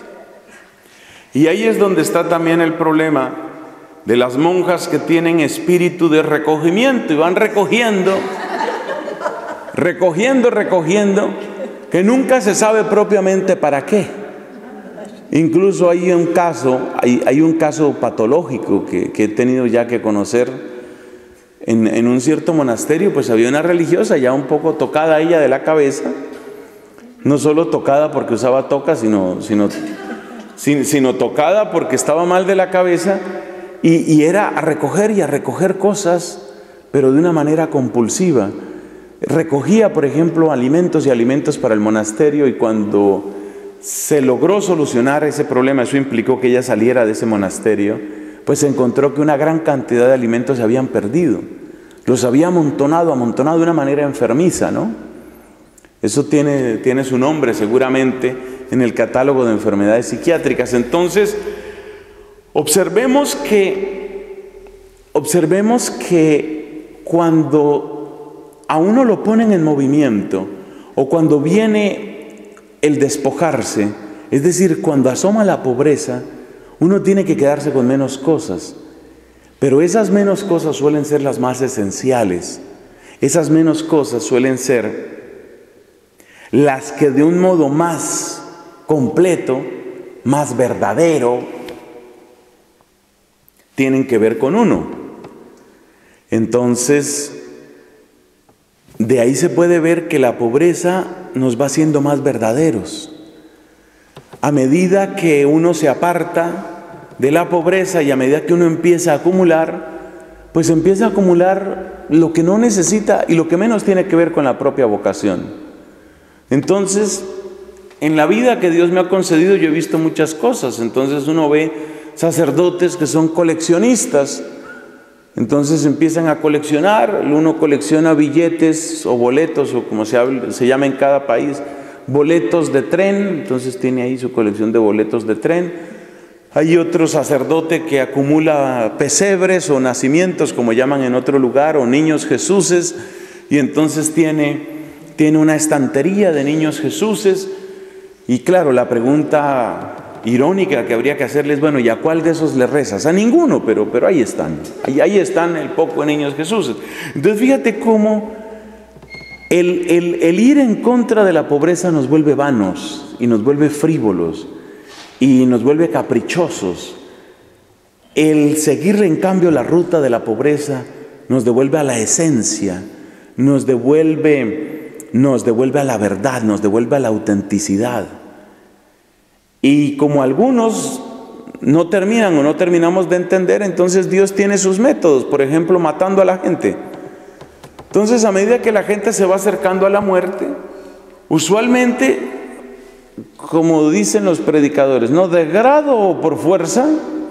Y ahí es donde está también el problema de las monjas que tienen espíritu de recogimiento y van recogiendo, recogiendo, recogiendo, que nunca se sabe propiamente para qué. Incluso hay un caso, hay, hay un caso patológico que, que he tenido ya que conocer en, en un cierto monasterio. Pues había una religiosa ya un poco tocada ella de la cabeza, no solo tocada porque usaba toca, sino, sino, sino, sino tocada porque estaba mal de la cabeza, y, y era a recoger y a recoger cosas, pero de una manera compulsiva. Recogía, por ejemplo, alimentos y alimentos para el monasterio, y cuando se logró solucionar ese problema, eso implicó que ella saliera de ese monasterio, pues se encontró que una gran cantidad de alimentos se habían perdido. Los había amontonado, amontonado de una manera enfermiza, ¿no? Eso tiene, tiene su nombre seguramente en el catálogo de enfermedades psiquiátricas. Entonces, observemos que, observemos que cuando a uno lo ponen en movimiento, o cuando viene el despojarse, es decir, cuando asoma la pobreza, uno tiene que quedarse con menos cosas, pero esas menos cosas suelen ser las más esenciales. Esas menos cosas suelen ser las que de un modo más completo, más verdadero, tienen que ver con uno. Entonces, de ahí se puede ver que la pobreza nos va haciendo más verdaderos. A medida que uno se aparta de la pobreza y a medida que uno empieza a acumular, pues empieza a acumular lo que no necesita y lo que menos tiene que ver con la propia vocación. Entonces, en la vida que Dios me ha concedido yo he visto muchas cosas. Entonces uno ve sacerdotes que son coleccionistas. Entonces empiezan a coleccionar, uno colecciona billetes o boletos, o como se, habla, se llama en cada país, boletos de tren. Entonces tiene ahí su colección de boletos de tren. Hay otro sacerdote que acumula pesebres o nacimientos, como llaman en otro lugar, o niños Jesuses, y entonces tiene, tiene una estantería de niños Jesuses. Y claro, la pregunta irónica que habría que hacerles, bueno, ¿y a cuál de esos le rezas? A ninguno, pero, pero ahí están, ahí, ahí están el poco de niños Jesús. Entonces fíjate cómo el, el, el ir en contra de la pobreza nos vuelve vanos y nos vuelve frívolos y nos vuelve caprichosos. El seguirle en cambio la ruta de la pobreza nos devuelve a la esencia, nos devuelve, nos devuelve a la verdad, nos devuelve a la autenticidad. Y como algunos no terminan o no terminamos de entender, entonces Dios tiene sus métodos, por ejemplo, matando a la gente. Entonces, a medida que la gente se va acercando a la muerte, usualmente, como dicen los predicadores, no de grado o por fuerza,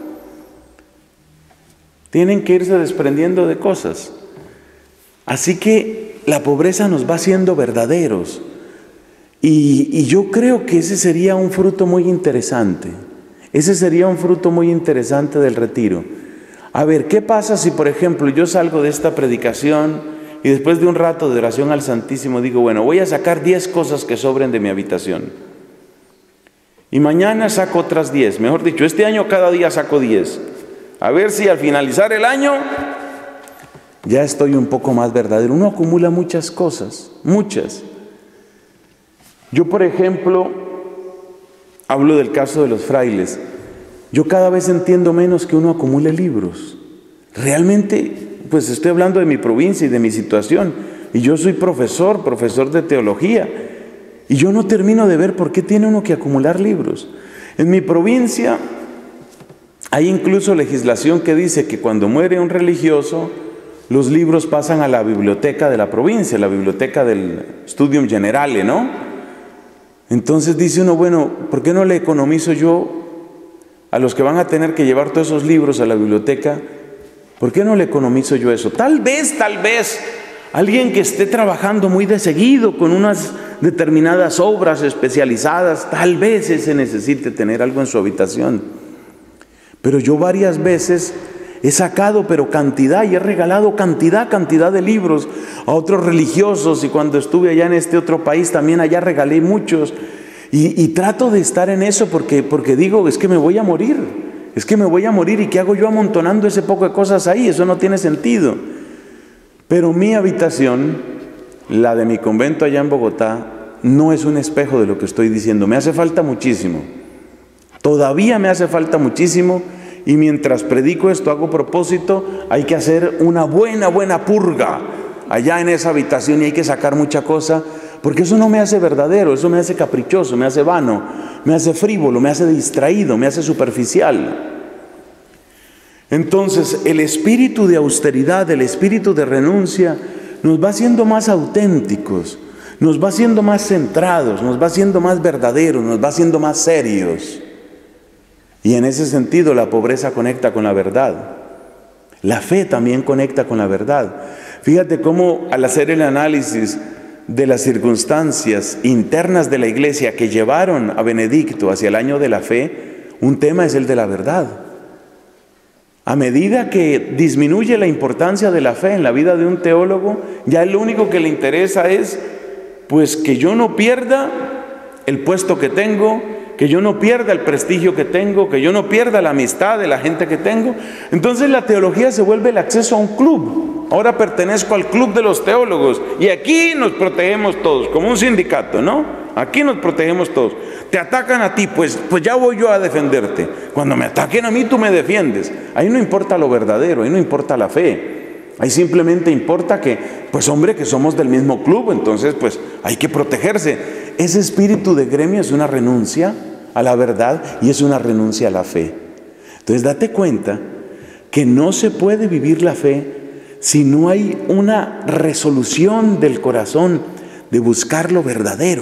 tienen que irse desprendiendo de cosas. Así que la pobreza nos va haciendo verdaderos. Y, y yo creo que ese sería un fruto muy interesante. Ese sería un fruto muy interesante del retiro. A ver, ¿qué pasa si, por ejemplo, yo salgo de esta predicación y después de un rato de oración al Santísimo digo, bueno, voy a sacar diez cosas que sobren de mi habitación. Y mañana saco otras diez. Mejor dicho, este año cada día saco diez. A ver si al finalizar el año ya estoy un poco más verdadero. Uno acumula muchas cosas, muchas. Yo, por ejemplo, hablo del caso de los frailes. Yo cada vez entiendo menos que uno acumule libros. Realmente, pues estoy hablando de mi provincia y de mi situación. Y yo soy profesor, profesor de teología. Y yo no termino de ver por qué tiene uno que acumular libros. En mi provincia hay incluso legislación que dice que cuando muere un religioso, los libros pasan a la biblioteca de la provincia, la biblioteca del Studium Generale, ¿no? Entonces dice uno, bueno, ¿por qué no le economizo yo a los que van a tener que llevar todos esos libros a la biblioteca? ¿Por qué no le economizo yo eso? Tal vez, tal vez, alguien que esté trabajando muy de seguido con unas determinadas obras especializadas, tal vez se necesite tener algo en su habitación. Pero yo varias veces he sacado, pero cantidad, y he regalado cantidad, cantidad de libros a otros religiosos, y cuando estuve allá en este otro país también allá regalé muchos, y, y trato de estar en eso porque, porque digo, es que me voy a morir, es que me voy a morir, y ¿qué hago yo amontonando ese poco de cosas ahí? Eso no tiene sentido. Pero mi habitación, la de mi convento allá en Bogotá, no es un espejo de lo que estoy diciendo. Me hace falta muchísimo, todavía me hace falta muchísimo. Y mientras predico esto, hago propósito, hay que hacer una buena, buena purga allá en esa habitación, y hay que sacar mucha cosa, porque eso no me hace verdadero, eso me hace caprichoso, me hace vano, me hace frívolo, me hace distraído, me hace superficial. Entonces, el espíritu de austeridad, el espíritu de renuncia, nos va haciendo más auténticos, nos va haciendo más centrados, nos va haciendo más verdaderos, nos va haciendo más serios. Y en ese sentido la pobreza conecta con la verdad. La fe también conecta con la verdad. Fíjate cómo al hacer el análisis de las circunstancias internas de la iglesia que llevaron a Benedicto hacia el año de la fe, un tema es el de la verdad. A medida que disminuye la importancia de la fe en la vida de un teólogo, ya lo único que le interesa es pues que yo no pierda el puesto que tengo, que yo no pierda el prestigio que tengo, que yo no pierda la amistad de la gente que tengo. Entonces la teología se vuelve el acceso a un club. Ahora pertenezco al club de los teólogos, y aquí nos protegemos todos, como un sindicato, ¿no? Aquí nos protegemos todos. Te atacan a ti, pues, pues ya voy yo a defenderte. Cuando me ataquen a mí, tú me defiendes. Ahí no importa lo verdadero, ahí no importa la fe. Ahí simplemente importa que, pues hombre, que somos del mismo club, entonces pues hay que protegerse. Ese espíritu de gremio es una renuncia a la verdad y es una renuncia a la fe. Entonces date cuenta que no se puede vivir la fe si no hay una resolución del corazón de buscar lo verdadero.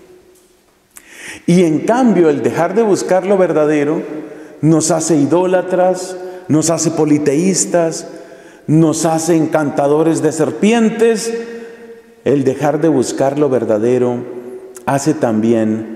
Y en cambio el dejar de buscar lo verdadero nos hace idólatras, nos hace politeístas, nos hace encantadores de serpientes. El dejar de buscar lo verdadero hace también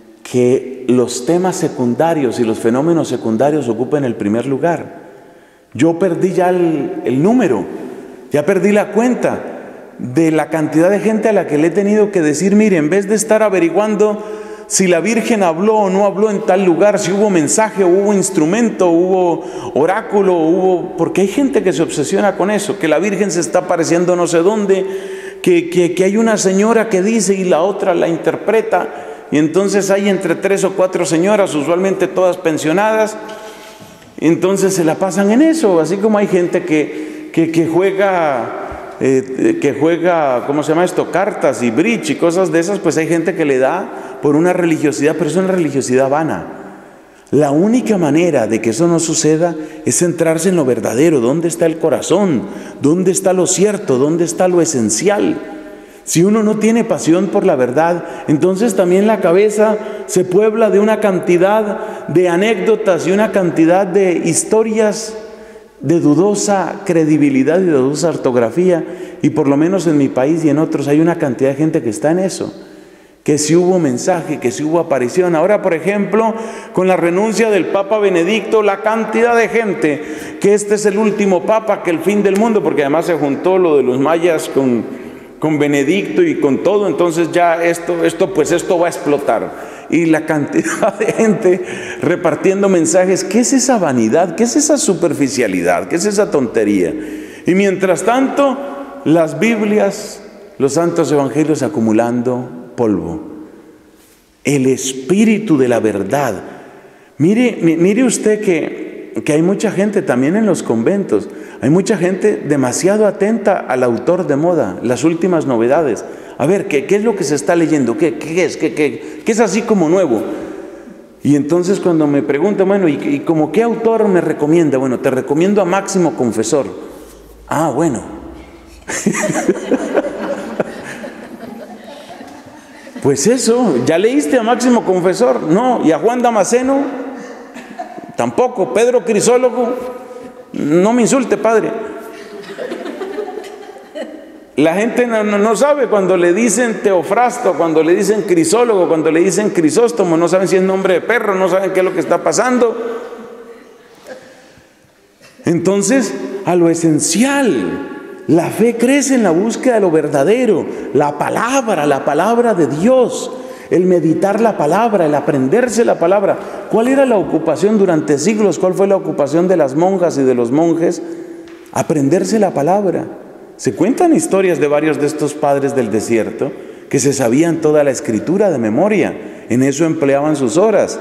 que los temas secundarios y los fenómenos secundarios ocupen el primer lugar. Yo perdí ya el, el número, ya perdí la cuenta de la cantidad de gente a la que le he tenido que decir, mire, en vez de estar averiguando si la Virgen habló o no habló en tal lugar, si hubo mensaje, hubo instrumento, hubo oráculo, hubo... Porque hay gente que se obsesiona con eso, que la Virgen se está apareciendo no sé dónde, que, que, que hay una señora que dice y la otra la interpreta, y entonces hay entre tres o cuatro señoras, usualmente todas pensionadas, entonces se la pasan en eso, así como hay gente que, que, que juega... Eh, que juega, ¿cómo se llama esto? Cartas y bridge y cosas de esas, pues hay gente que le da por una religiosidad, pero es una religiosidad vana. La única manera de que eso no suceda es centrarse en lo verdadero. ¿Dónde está el corazón? ¿Dónde está lo cierto? ¿Dónde está lo esencial? Si uno no tiene pasión por la verdad, entonces también la cabeza se puebla de una cantidad de anécdotas y una cantidad de historias de dudosa credibilidad y de dudosa ortografía, y por lo menos en mi país y en otros hay una cantidad de gente que está en eso, que si hubo mensaje, que si hubo aparición. Ahora, por ejemplo, con la renuncia del Papa Benedicto, la cantidad de gente, que este es el último Papa, que el fin del mundo, porque además se juntó lo de los mayas con, con Benedicto y con todo, entonces ya esto, esto, pues esto va a explotar. Y la cantidad de gente repartiendo mensajes. ¿Qué es esa vanidad? ¿Qué es esa superficialidad? ¿Qué es esa tontería? Y mientras tanto, las Biblias, los santos evangelios acumulando polvo. El espíritu de la verdad. Mire, mire usted que, que hay mucha gente también en los conventos. Hay mucha gente demasiado atenta al autor de moda, las últimas novedades. A ver, ¿qué, qué es lo que se está leyendo? ¿Qué, qué es? ¿Qué, qué, qué es así como nuevo? Y entonces cuando me preguntan, bueno, ¿y, y como qué autor me recomienda? Bueno, te recomiendo a Máximo Confesor. Ah, bueno. Pues eso, ¿ya leíste a Máximo Confesor? No. ¿Y a Juan Damasceno? Tampoco. ¿Pedro Crisólogo? No me insulte, padre. La gente no, no, no sabe cuando le dicen Teofrasto, cuando le dicen Crisólogo, cuando le dicen Crisóstomo, no saben si es nombre de perro, no saben qué es lo que está pasando. Entonces, a lo esencial, la fe crece en la búsqueda de lo verdadero, la palabra, la palabra de Dios, el meditar la palabra, el aprenderse la palabra. ¿Cuál era la ocupación durante siglos? ¿Cuál fue la ocupación de las monjas y de los monjes? Aprenderse la palabra. Se cuentan historias de varios de estos padres del desierto que se sabían toda la escritura de memoria, en eso empleaban sus horas.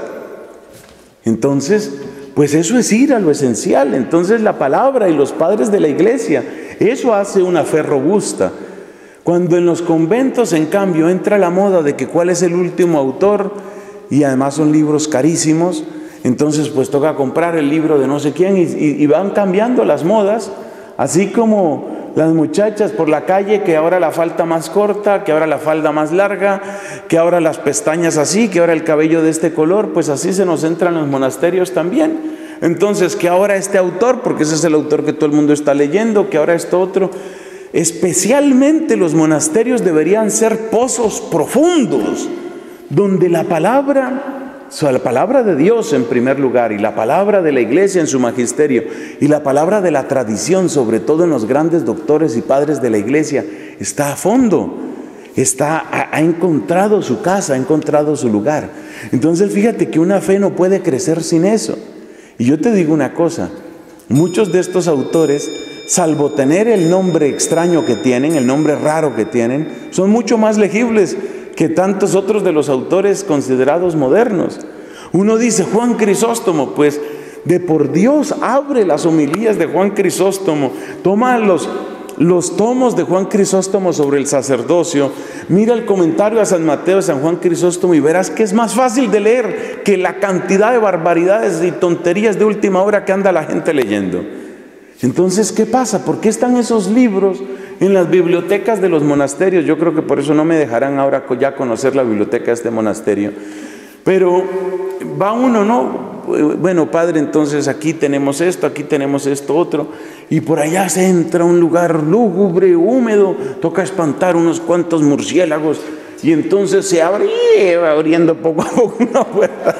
Entonces, pues eso es ir a lo esencial. Entonces la palabra y los padres de la iglesia, eso hace una fe robusta. Cuando en los conventos, en cambio, entra la moda de que cuál es el último autor, y además son libros carísimos, entonces pues toca comprar el libro de no sé quién, y, y, y van cambiando las modas, así como las muchachas por la calle, que ahora la falda más corta, que ahora la falda más larga, que ahora las pestañas así, que ahora el cabello de este color, pues así se nos entran los monasterios también. Entonces, que ahora este autor, porque ese es el autor que todo el mundo está leyendo, que ahora esto otro. Especialmente los monasterios deberían ser pozos profundos, donde la palabra, o sea, la palabra de Dios en primer lugar, y la palabra de la iglesia en su magisterio, y la palabra de la tradición, sobre todo en los grandes doctores y padres de la iglesia, está a fondo, está, ha, ha encontrado su casa, ha encontrado su lugar. Entonces fíjate que una fe no puede crecer sin eso. Y yo te digo una cosa, muchos de estos autores, salvo tener el nombre extraño que tienen, el nombre raro que tienen, son mucho más legibles que tantos otros de los autores considerados modernos. Uno dice Juan Crisóstomo, pues de por Dios abre las homilías de Juan Crisóstomo, toma los, los tomos de Juan Crisóstomo sobre el sacerdocio, mira el comentario a San Mateo de San Juan Crisóstomo y verás que es más fácil de leer que la cantidad de barbaridades y tonterías de última hora que anda la gente leyendo. Entonces, ¿qué pasa? ¿Por qué están esos libros en las bibliotecas de los monasterios? Yo creo que por eso no me dejarán ahora ya conocer la biblioteca de este monasterio. Pero va uno, ¿no? Bueno, padre, entonces aquí tenemos esto, aquí tenemos esto otro, y por allá se entra a un lugar lúgubre, húmedo, toca espantar unos cuantos murciélagos, y entonces se abre, y va abriendo poco a poco una puerta.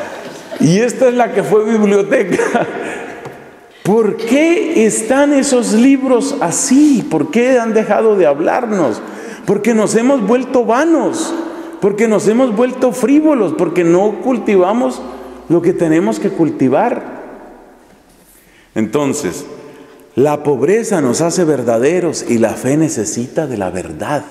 Y esta es la que fue biblioteca. ¿Por qué están esos libros así? ¿Por qué han dejado de hablarnos? Porque nos hemos vuelto vanos, porque nos hemos vuelto frívolos, porque no cultivamos lo que tenemos que cultivar. Entonces, la pobreza nos hace verdaderos y la fe necesita de la verdad,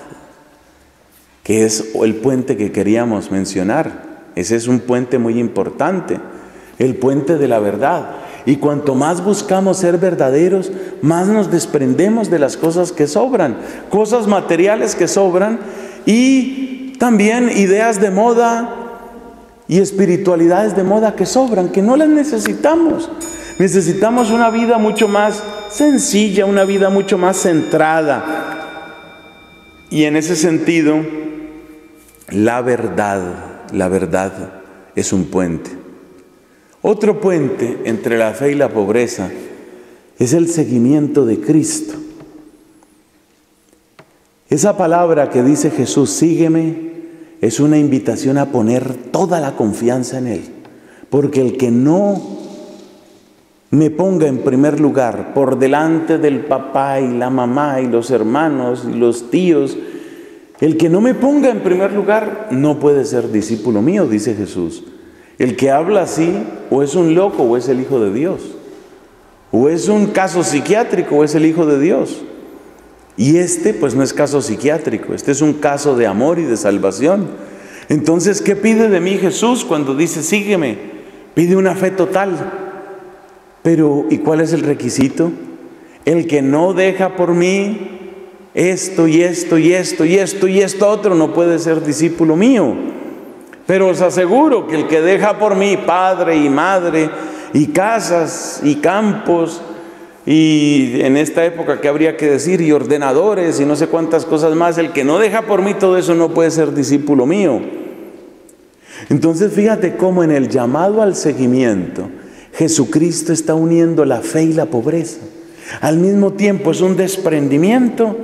que es el puente que queríamos mencionar. Ese es un puente muy importante, el puente de la verdad. Y cuanto más buscamos ser verdaderos, más nos desprendemos de las cosas que sobran, cosas materiales que sobran, y también ideas de moda y espiritualidades de moda que sobran, que no las necesitamos. Necesitamos una vida mucho más sencilla, una vida mucho más centrada. Y en ese sentido, la verdad, la verdad es un puente. Otro puente entre la fe y la pobreza es el seguimiento de Cristo. Esa palabra que dice Jesús, sígueme, es una invitación a poner toda la confianza en Él. Porque el que no me ponga en primer lugar por delante del papá y la mamá y los hermanos y los tíos, el que no me ponga en primer lugar no puede ser discípulo mío, dice Jesús. El que habla así, o es un loco o es el Hijo de Dios, o es un caso psiquiátrico o es el Hijo de Dios. Y este pues no es caso psiquiátrico, este es un caso de amor y de salvación. Entonces, ¿qué pide de mí Jesús cuando dice sígueme? Pide una fe total. Pero, ¿y cuál es el requisito? El que no deja por mí esto y esto y esto y esto y esto otro no puede ser discípulo mío. Pero os aseguro que el que deja por mí padre y madre y casas y campos y en esta época que habría que decir y ordenadores y no sé cuántas cosas más, el que no deja por mí todo eso no puede ser discípulo mío. Entonces fíjate cómo en el llamado al seguimiento Jesucristo está uniendo la fe y la pobreza. Al mismo tiempo es un desprendimiento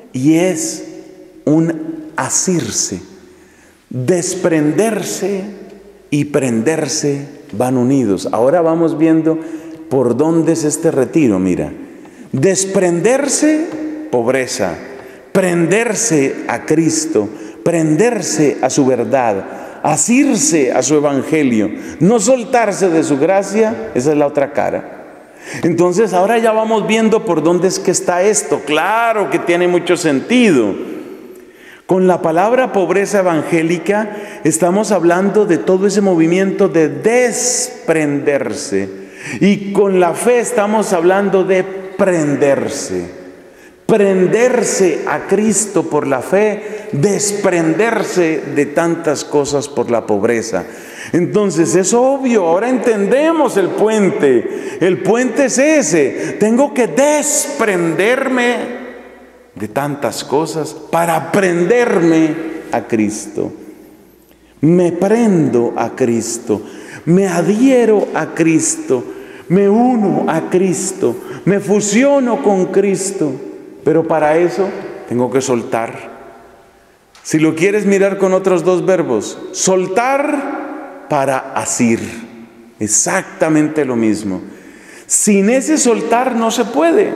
y es un asirse, desprenderse y prenderse van unidos. Ahora vamos viendo por dónde es este retiro, mira. Desprenderse, pobreza. Prenderse a Cristo, prenderse a su verdad, asirse a su evangelio, no soltarse de su gracia, esa es la otra cara. Entonces ahora ya vamos viendo por dónde es que está esto. Claro que tiene mucho sentido. Con la palabra pobreza evangélica estamos hablando de todo ese movimiento de desprenderse, y con la fe estamos hablando de prenderse. Prenderse a Cristo por la fe, desprenderse de tantas cosas por la pobreza. Entonces es obvio, ahora entendemos el puente. El puente es ese. Tengo que desprenderme de tantas cosas para prenderme a Cristo. Me prendo a Cristo, me adhiero a Cristo, me uno a Cristo, me fusiono con Cristo. Pero para eso tengo que soltar. Si lo quieres mirar con otros dos verbos, soltar para asir. Exactamente lo mismo. Sin ese soltar no se puede.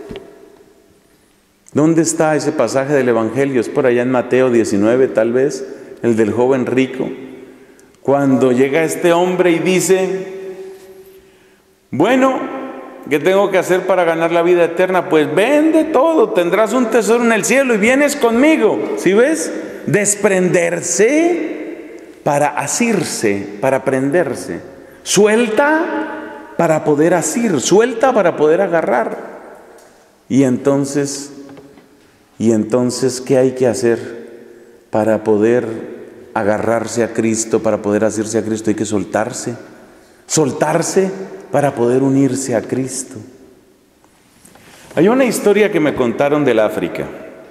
¿Dónde está ese pasaje del Evangelio? Es por allá en Mateo diecinueve, tal vez, el del joven rico. Cuando llega este hombre y dice: bueno, ¿qué tengo que hacer para ganar la vida eterna? Pues vende todo, tendrás un tesoro en el cielo y vienes conmigo. ¿Sí ves? Desprenderse para asirse, para prenderse. Suelta para poder asir, suelta para poder agarrar. Y entonces, y entonces, ¿qué hay que hacer para poder agarrarse a Cristo, para poder asirse a Cristo? Hay que soltarse. Soltarse para poder unirse a Cristo. Hay una historia que me contaron del África.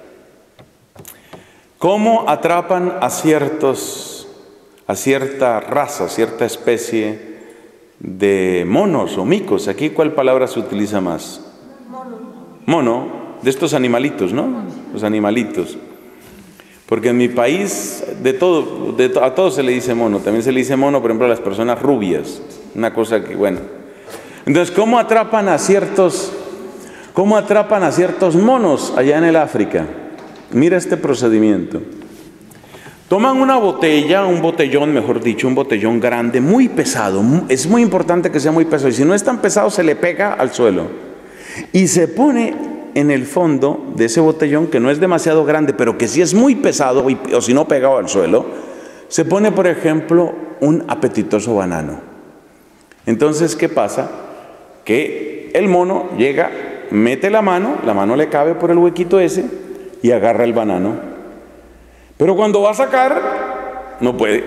Cómo atrapan a ciertos, a cierta raza, cierta especie de monos o micos. Aquí, ¿cuál palabra se utiliza más? Mono. Mono, de estos animalitos, ¿no? Los animalitos. Porque en mi país, de todo, de to- a todos se le dice mono. También se le dice mono, por ejemplo, a las personas rubias. Una cosa que, bueno. Entonces, ¿cómo atrapan a ciertos, cómo atrapan a ciertos monos allá en el África? Mira este procedimiento. Toman una botella, un botellón, mejor dicho, un botellón grande, muy pesado. Es muy importante que sea muy pesado. Y si no es tan pesado, se le pega al suelo. Y se pone en el fondo de ese botellón, que no es demasiado grande, pero que sí es muy pesado, o si no pegado al suelo, se pone, por ejemplo, un apetitoso banano. Entonces, ¿qué pasa? Que el mono llega, mete la mano, la mano le cabe por el huequito ese y agarra el banano. Pero cuando va a sacar, no puede.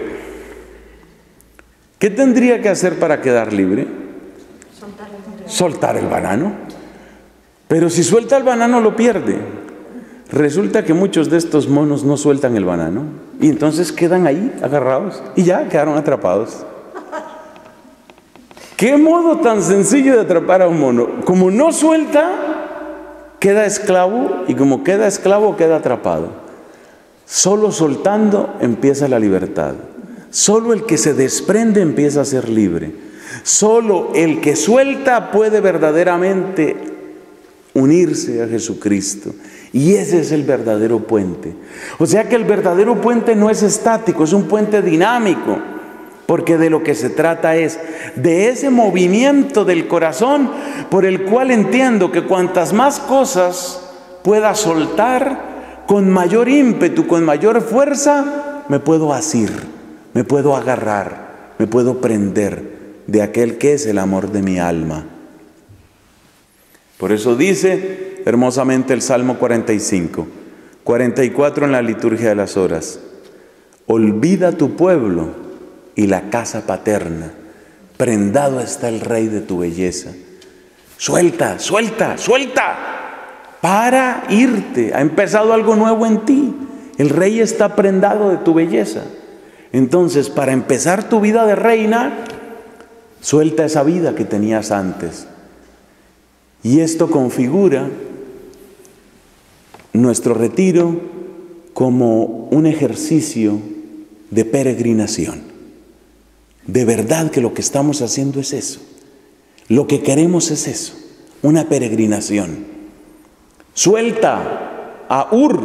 ¿Qué tendría que hacer para quedar libre? Soltar el, Soltar el banano. Pero si suelta el banano, lo pierde. Resulta que muchos de estos monos no sueltan el banano y entonces quedan ahí agarrados y ya quedaron atrapados. ¿Qué modo tan sencillo de atrapar a un mono? Como no suelta, queda esclavo, y como queda esclavo, queda atrapado. Solo soltando empieza la libertad. Solo el que se desprende empieza a ser libre. Solo el que suelta puede verdaderamente unirse a Jesucristo. Y ese es el verdadero puente. O sea que el verdadero puente no es estático, es un puente dinámico. Porque de lo que se trata es de ese movimiento del corazón por el cual entiendo que cuantas más cosas pueda soltar, con mayor ímpetu, con mayor fuerza, me puedo asir, me puedo agarrar, me puedo prender de aquel que es el amor de mi alma. Por eso dice hermosamente el Salmo cuarenta y cinco, cuarenta y cuatro en la liturgia de las horas: olvida tu pueblo y la casa paterna, prendado está el Rey de tu belleza. Suelta, suelta, suelta, para irte. Ha empezado algo nuevo en ti. El Rey está prendado de tu belleza. Entonces, para empezar tu vida de reina, suelta esa vida que tenías antes. Y esto configura nuestro retiro como un ejercicio de peregrinación. De verdad que lo que estamos haciendo es eso. Lo que queremos es eso, una peregrinación. Suelta a Ur,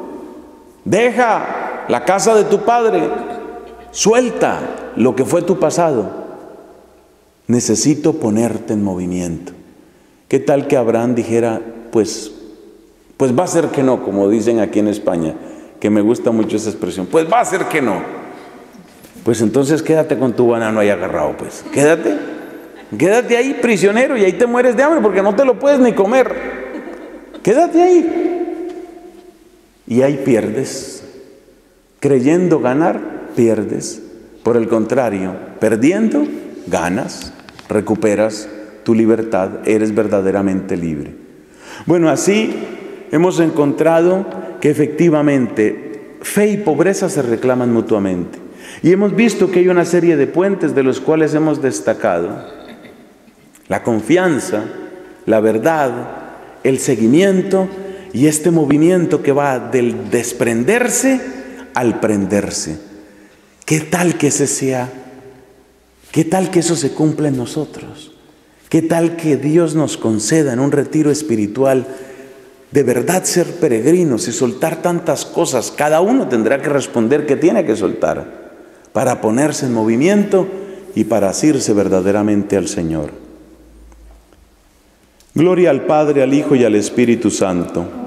deja la casa de tu padre, suelta lo que fue tu pasado. Necesito ponerte en movimiento. ¿Qué tal que Abraham dijera, pues, pues va a ser que no, como dicen aquí en España, que me gusta mucho esa expresión, pues va a ser que no? Pues entonces quédate con tu banano ahí agarrado, pues, quédate. Quédate ahí prisionero y ahí te mueres de hambre porque no te lo puedes ni comer. Quédate ahí. Y ahí pierdes. Creyendo ganar, pierdes. Por el contrario, perdiendo, ganas, recuperas tu libertad, eres verdaderamente libre. Bueno, así hemos encontrado que efectivamente fe y pobreza se reclaman mutuamente. Y hemos visto que hay una serie de puentes de los cuales hemos destacado la confianza, la verdad, el seguimiento y este movimiento que va del desprenderse al prenderse. ¿Qué tal que ese sea? ¿Qué tal que eso se cumpla en nosotros? ¿Qué tal que Dios nos conceda en un retiro espiritual de verdad ser peregrinos y soltar tantas cosas? Cada uno tendrá que responder que tiene que soltar para ponerse en movimiento y para asirse verdaderamente al Señor. Gloria al Padre, al Hijo y al Espíritu Santo.